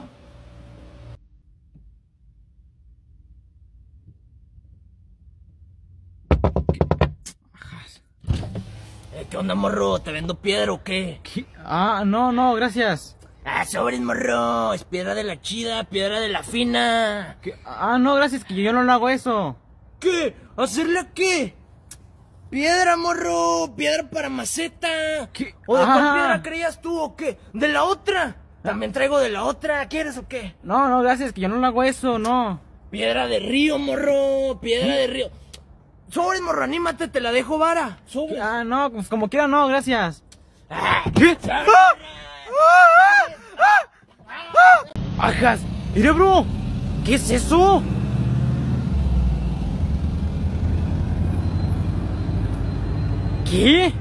¿Qué onda, morro? ¿Te vendo piedra o qué? ¿Qué? Ah, no, no, gracias. Ah, sobres, morro. Es piedra de la chida, piedra de la fina. ¿Qué? Ah, no, gracias, que yo no hago eso. ¿Qué? ¿Hacerle qué? Piedra, morro. Piedra para maceta. ¿Qué? ¿O de ah. cuál piedra creías tú o qué? ¿De la otra? También traigo de la otra. ¿Quieres o qué? No, no, gracias, que yo no hago eso, no. Piedra de río, morro. Piedra ¿Qué? de río. Sobres, morro, anímate, te la dejo vara. Sobres. Ah, no, pues como quiera no, gracias. ¿Qué? ¡Ah! ¡Ah! ¡Ah! ¡Ah! ¡Ajas! ¡Mire, bro! ¿Qué es eso? ¿Qué?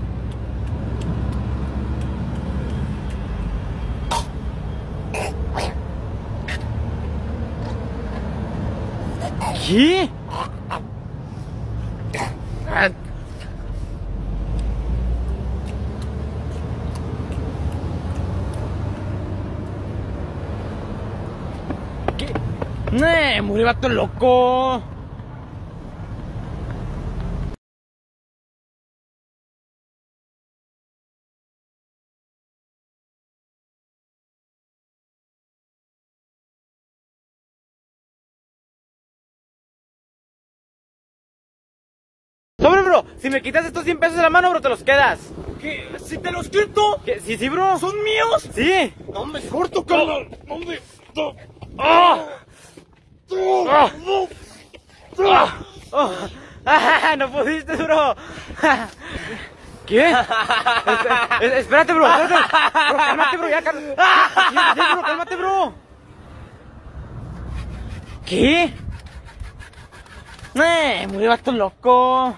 ¿Qué? ¿Qué? ¡Nee! ¡Murió vato loco! Sobre, bro, si me quitas estos cien pesos de la mano, bro, te los quedas. ¿Qué? ¿Si te los quito? ¿Qué? Sí, sí, bro. ¿Son míos? Sí. No me corto, carnal. No me... No. ¡Ah! ¡Ah! ¡Ah! ¡Ah! ¡Ah! ¡No pudiste, bro! ¿Qué? Esp- espérate, bro, espérate. Bro, cálmate, bro, ya, cálmate. Ya, bro, cálmate, bro. ¿Qué? ¡Eh! Murió vato loco.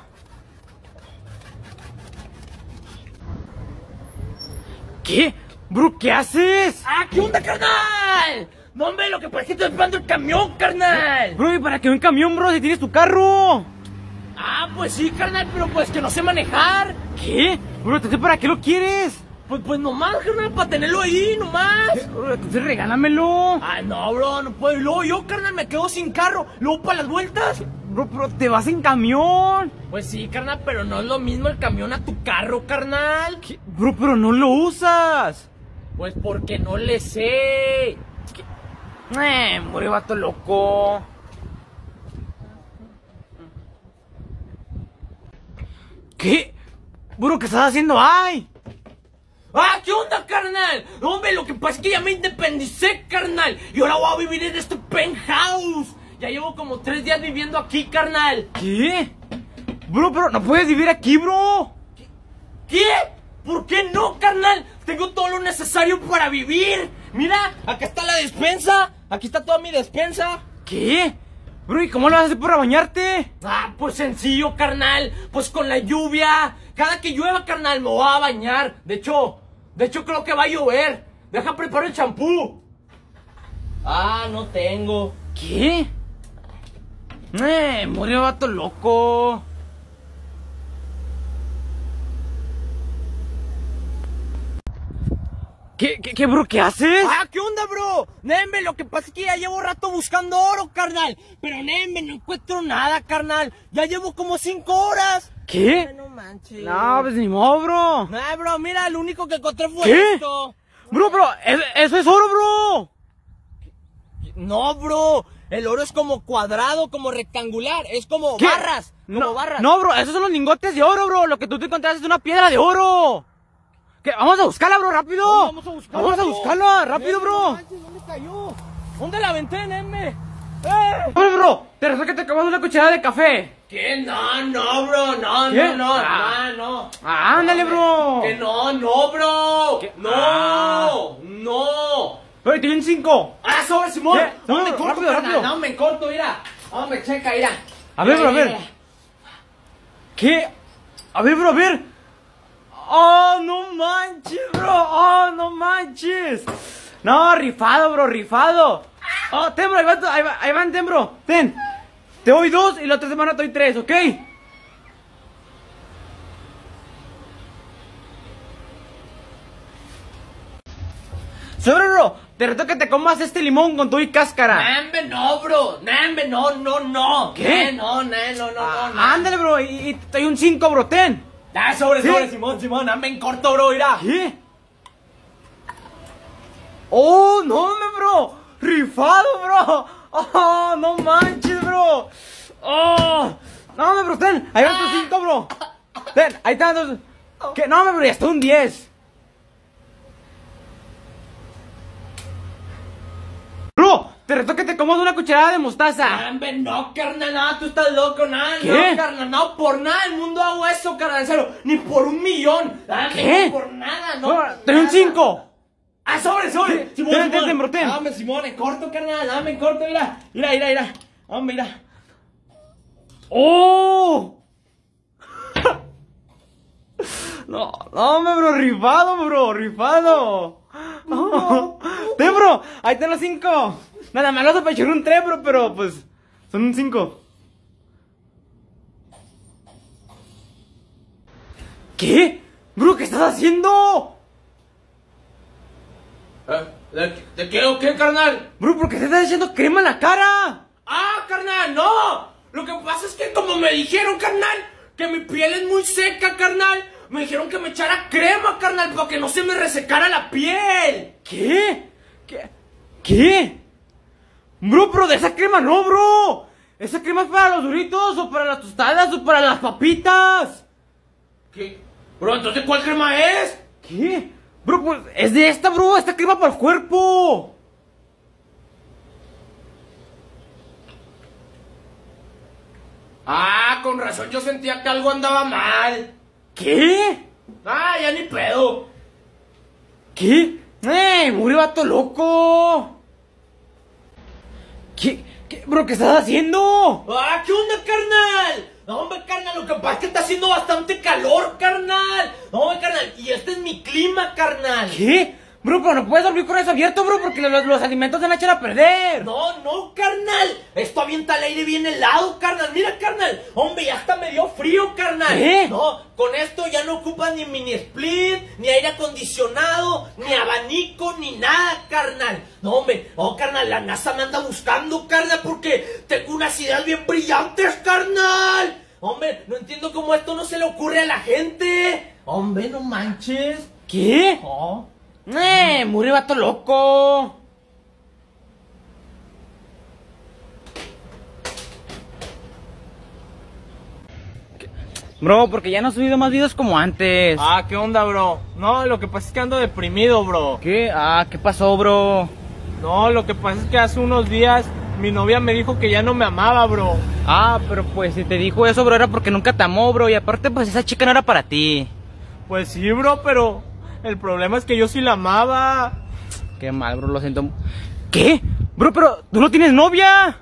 ¿Qué? Bro, ¿qué haces? ¡Ah, qué onda, carnal! No, hombre, lo que pasa es que estoy esperando el camión, carnal. Bro, ¿y para qué un camión, bro? Si tienes tu carro. Ah, pues sí, carnal, pero pues que no sé manejar. ¿Qué? Bro, ¿entonces para qué lo quieres? Pues, pues nomás, carnal, para tenerlo ahí, nomás. Bro, entonces regálamelo. Ay, no, bro, no puedo. Y luego yo, carnal, me quedo sin carro. Luego para las vueltas. Bro, pero te vas en camión. Pues sí, carnal, pero no es lo mismo el camión a tu carro, carnal. ¿Qué? Bro, pero no lo usas. Pues porque no le sé. Eh, murió vato loco. ¿Qué? Bro, ¿qué estás haciendo? ¡Ay! ¡Ah, qué onda, carnal! Hombre, lo que pasa es que ya me independicé, carnal. Y ahora voy a vivir en este penthouse. Ya llevo como tres días viviendo aquí, carnal. ¿Qué? Bro, pero no puedes vivir aquí, bro. ¿Qué? ¿Por qué no, carnal? Tengo todo lo necesario para vivir. Mira, acá está la despensa. Aquí está toda mi despensa. ¿Qué? Bro, ¿y cómo lo vas a hacer para bañarte? Ah, pues sencillo, carnal. Pues con la lluvia. Cada que llueva, carnal, me voy a bañar. De hecho, de hecho creo que va a llover. Deja preparar el champú. Ah, no tengo. ¿Qué? Eh, murió vato loco. ¿Qué, qué, qué, bro, qué haces? Ah, ¿qué onda, bro? Nembe, lo que pasa es que ya llevo rato buscando oro, carnal. Pero, Nembe, no encuentro nada, carnal. Ya llevo como cinco horas. ¿Qué? Ay, no manches. No, pues ni modo, bro. Nah, bro, mira, lo único que encontré fue ¿Qué? esto. Bro, bro, eso, eso es oro, bro. No, bro. El oro es como cuadrado, como rectangular. Es como ¿Qué? barras. Como No, barras. no, bro, esos son los lingotes de oro, bro. Lo que tú te encontraste es una piedra de oro. ¿Qué? Vamos a buscarla, bro, rápido. Vamos a buscarla, Vamos a bro. buscarla, rápido, Eh, bro. no manches, ¿dónde cayó? ¿Dónde la aventé, Nembe? ¡Eh! Oye, bro, te resulta que te acabas una cucharada de café. ¿Qué? No, no, bro. No, ¿Qué? no, no. Ah. No, no. Ah, ándale, bro. Que no, no, bro. ¿Qué? No, Ah. no. Oye, tienen cinco. Ah, sobre Simón. ¿Qué? No, No, me corto, rápido, carnal. rápido. No, me corto, mira. No, me checa, mira. A ver, bro, a Mira, ver. mira. ¿Qué? A ver, bro, a ver. Oh, no manches, bro. Oh, no manches. No, rifado, bro, rifado. Oh, ten, bro, ahí van, ahí va- ahí van, ten, bro. Ten. Te doy dos y la otra semana te doy tres, ¿ok? Sobre, bro, te reto que te comas este limón con tu y cáscara. Nembe, no, bro. Nembe, no, no, no. ¿Qué? Eh, no, no, no, no, Ah, no. ándale, bro, y, y te doy un cinco, bro, ten. Ah, sobre, ¿Sí? sobre, Simón, Simón. Dame en corto, bro, mira. ¿Qué? Oh, no, me, bro. Rifado, bro. Oh, no manches, bro. Oh, no, me, bro, ten. Ahí van tus cinco, bro. Ten, ahí están tus. ¿Qué? No, me, bro, ya está un diez. Bro, te Te reto que te comas una cucharada de mostaza. Hombre, no, carnal, no, tú estás loco, nada, ¿Qué? no, carnal, no, por nada del mundo hago eso, carnal, en serio, ni por un millón. Ah, ¿Qué? No, por nada, no. No, te doy un cinco. Ah, sobre, sobre. Sí, ten, ten, ten, bro, ten. Dame, Simón, en corto, carnal, dame en corto, mira. Mira, mira, mira. Hombre, mira. ¡Oh! No, no, hombre, bro, rifado, bro, rifado. No. Ten, bro, ahí están los cinco. Nada más los apachurré un tres, bro, pero pues son un cinco. ¿Qué? Bro, ¿qué estás haciendo? Eh, ¿De, de qué o qué, carnal? Bro, ¿por qué te estás echando crema en la cara? Ah, carnal, no. Lo que pasa es que como me dijeron, carnal, que mi piel es muy seca, carnal, me dijeron que me echara crema, carnal, para que no se me resecara la piel. ¿Qué? ¿Qué? ¿Qué? Bro, pero de esa crema no, bro. Esa crema es para los duritos, o para las tostadas, o para las papitas. ¿Qué? Bro, entonces, ¿cuál crema es? ¿Qué? Bro, pues es de esta, bro. Esta crema para el cuerpo. Ah, con razón yo sentía que algo andaba mal. ¿Qué? Ah, ya ni pedo. ¿Qué? ¡Eh! ¡Murió vato loco! ¿Qué? ¿Qué? Bro, ¿qué estás haciendo? Ah, ¿qué onda, carnal? No, hombre, carnal, lo que pasa es que está haciendo bastante calor, carnal. No, hombre, carnal, y este es mi clima, carnal. ¿Qué? Bro, pero no puedes dormir con eso abierto, bro, porque los, los alimentos se van a echar a perder. No, no, carnal. Esto avienta el aire bien helado, carnal. Mira, carnal. Hombre, ya hasta me dio frío, carnal. ¿Qué? No, con esto ya no ocupas ni mini split, ni aire acondicionado, ni abanico, ni nada, carnal. No, hombre, oh, carnal, la NASA me anda buscando, carnal, porque tengo unas ideas bien brillantes, carnal. Hombre, no entiendo cómo esto no se le ocurre a la gente. Hombre, no manches. ¿Qué? Oh. ¡Eh! ¡Murió vato loco! Bro, porque ya no he subido más videos como antes. Ah, ¿qué onda, bro? No, lo que pasa es que ando deprimido, bro. ¿Qué? Ah, ¿qué pasó, bro? No, lo que pasa es que hace unos días mi novia me dijo que ya no me amaba, bro. Ah, pero pues si te dijo eso, bro, era porque nunca te amó, bro. Y aparte, pues esa chica no era para ti. Pues sí, bro, pero el problema es que yo sí la amaba. Qué mal, bro, lo siento. ¿Qué? Bro, pero tú no tienes novia.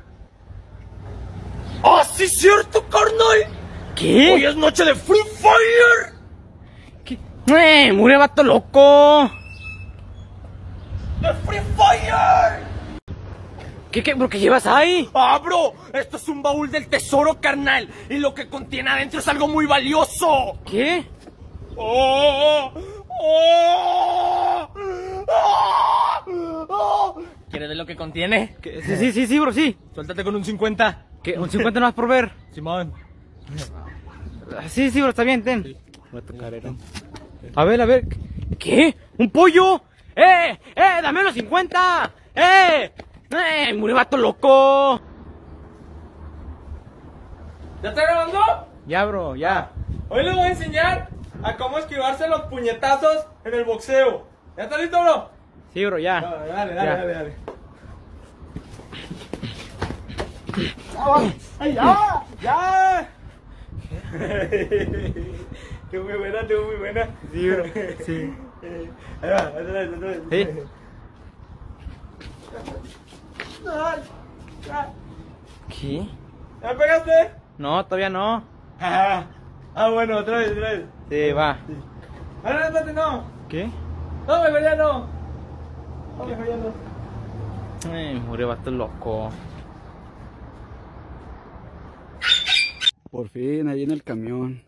¡Ah, sí, cierto, carnal! ¿Qué? Hoy es noche de Free Fire. ¿Qué? ¡Eh! ¡Murió vato loco! ¡De Free Fire! ¿Qué, qué, bro, qué llevas ahí? Ah, bro, esto es un baúl del tesoro, carnal. Y lo que contiene adentro es algo muy valioso. ¿Qué? ¡Oh! ¡Oh! ¡Oh! ¡Oh! ¿Quieres ver lo que contiene? ¿Qué? Sí, sí, sí, sí, bro, sí. Suéltate con un cincuenta. ¿Qué? ¿Un cincuenta más por ver? Simón. Sí, sí, bro, está bien, ten. Voy a tocar, era. A ver, a ver. ¿Qué? ¿Un pollo? ¡Eh! ¡Eh! ¡Dame los cincuenta! ¡Eh! ¡Eh! ¡Murió vato loco! ¿Ya está grabando? Ya, bro, ya. Hoy les voy a enseñar a cómo esquivarse los puñetazos en el boxeo. ¿Ya está listo, bro? Sí, bro, ya. Dale, dale, dale, Ya. dale, dale. ¡Ay, ya! ¡Ya! Tengo muy buena, tengo muy buena. Sí, bro, sí. Ahí va, otra vez, otra vez. ¿Sí? Ay, ya. ¿Qué? ¿Ya pegaste? No, todavía no. Ah, ah, bueno, otra vez, otra vez. Sí, va. Ah, no, espérate, no. ¿Qué? No, mejor ya no. No, mejor ya no. Eh, murió vato loco. Por fin, ahí en el camión.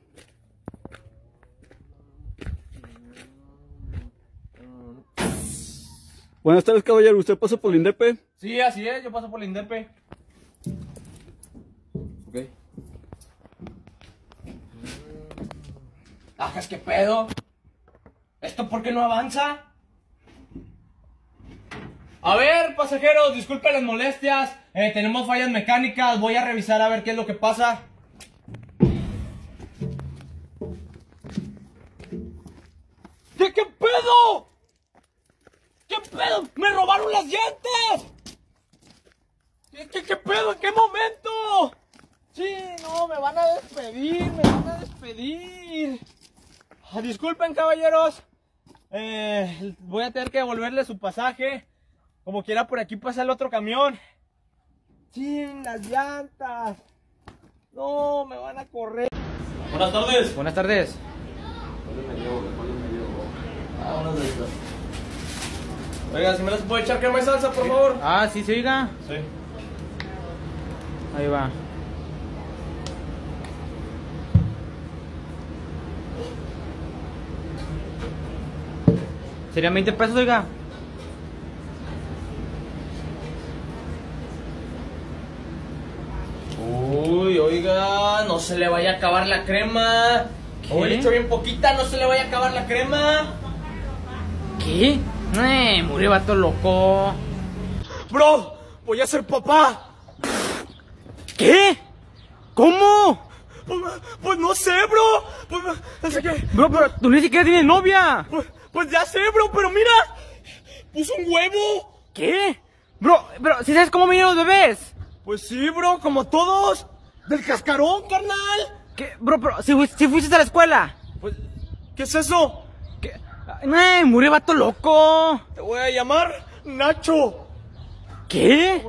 Buenas tardes, caballero. ¿Usted pasó por el INDEP? Sí, así es, yo paso por la INDEP. Ok. Ajas, ¿qué pedo? ¿Esto por qué no avanza? A ver, pasajeros, disculpen las molestias. Eh, tenemos fallas mecánicas. Voy a revisar a ver qué es lo que pasa. ¿Qué, qué pedo? ¿Qué pedo? ¡Me robaron las llantas! ¿Qué, qué, qué pedo? ¿En qué momento? Sí, no, me van a despedir, me van a despedir. Ah, disculpen, caballeros. Eh, voy a tener que devolverle su pasaje. Como quiera, por aquí pasa el otro camión. Sí, las llantas. No, me van a correr. Buenas tardes. Buenas tardes. Oiga, si me las puede echar crema y salsa, por favor. Ah, sí, sí, oiga. Sí. Ahí va. Serían veinte pesos, oiga. Uy, oiga, no se le vaya a acabar la crema. ¿Qué? Hoy le echo bien poquita, no se le vaya a acabar la crema. ¿Qué? Eh, murió vato loco. Bro, voy a ser papá. ¿Qué? ¿Cómo? Pues, pues no sé, bro. Pues, pues, es que- Bro, pero tú ni siquiera tienes novia. pues, pues ya sé, bro, pero mira. Puso un huevo. ¿Qué? Bro, pero si sabes cómo vienen los bebés. Pues sí, bro, como todos. Del cascarón, carnal. ¿Qué? Bro, pero si, si fuiste a la escuela. Pues, ¿qué es eso? ¿Qué? Eh, murió vato loco. Te voy a llamar Nacho. ¿Qué?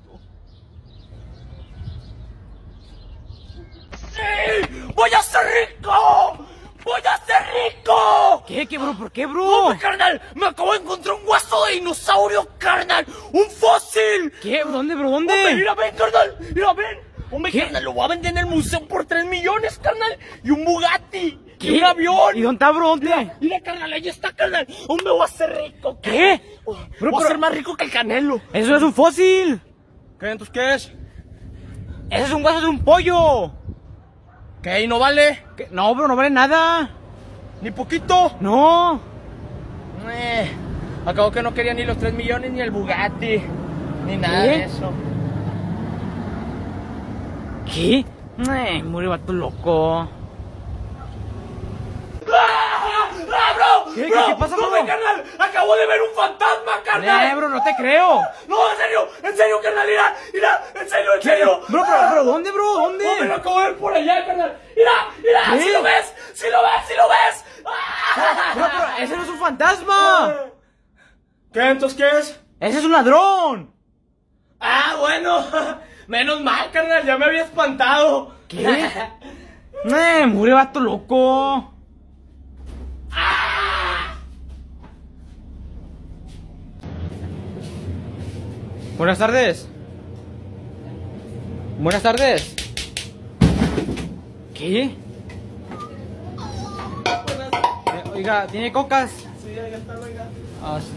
¡Sí! ¡Voy a ser rico! ¡Voy a ser rico! ¿Qué? ¿Qué, bro? ¿Por qué, bro? ¡Hombre, carnal! ¡Me acabo de encontrar un hueso de dinosaurio, carnal! ¡Un fósil! ¿Qué? ¿Dónde, bro? ¡Hombre, ¿Dónde? mira, ven, carnal! ¡Mira, ven! ¡Hombre, ¿Qué? carnal! Lo voy a vender en el museo por tres millones, carnal. Y un Bugatti. ¿Qué? Y un avión. ¿Y dónde está, bro? ¿Dónde? Mira, mira, carnal, ahí está, carnal. ¡Hombre, voy a ser rico! ¿Qué? Oh, Bro, voy a pero- ser más rico que el Canelo. Eso no es un fósil. ¿Qué? ¿Entonces qué es? Eso es un hueso de un pollo. ¿Qué? ¿Y no vale? ¿Qué? No, bro, no vale nada. ¿Ni poquito? No. Eh, acabo que no quería ni los tres millones ni el Bugatti. Ni nada ¿Qué? de eso. ¿Qué? Eh, murió vato loco. ¡Ah, bro! ¿Qué? Bro, ¿Qué pasa, no, bro? me, carnal! ¡Acabo de ver un fantasma, carnal! Eh, bro, no te creo. No, en serio, en serio, carnal, mira, mira, en serio, en serio. Bro, pero, pero, ¿dónde, bro? No, me ¿Dónde? lo acabo de ver por allá, carnal. Mira, mira, ¿Qué? si lo ves, si lo ves, si lo ves. ¡Ah! Bro, pero ese no es un fantasma. ¿Qué? ¿Entonces qué es? Ese es un ladrón. Ah, bueno, menos mal, carnal, ya me había espantado. ¿Qué? Eh, murió vato loco. Buenas tardes. Buenas tardes. ¿Qué? Eh, oiga, ¿tiene cocas? Sí, ahí está, oiga. Ah, sí.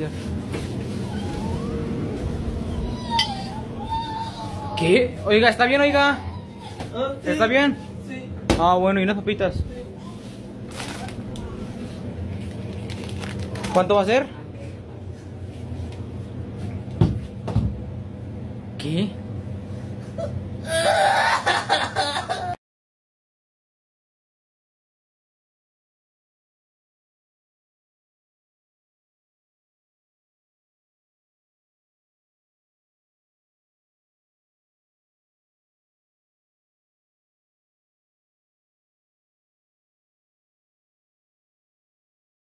¿Qué? Oiga, ¿está bien, oiga? Ah, sí, ¿Está bien? Sí. Ah, bueno, y unas papitas. ¿Cuánto va a ser? ¿Qué?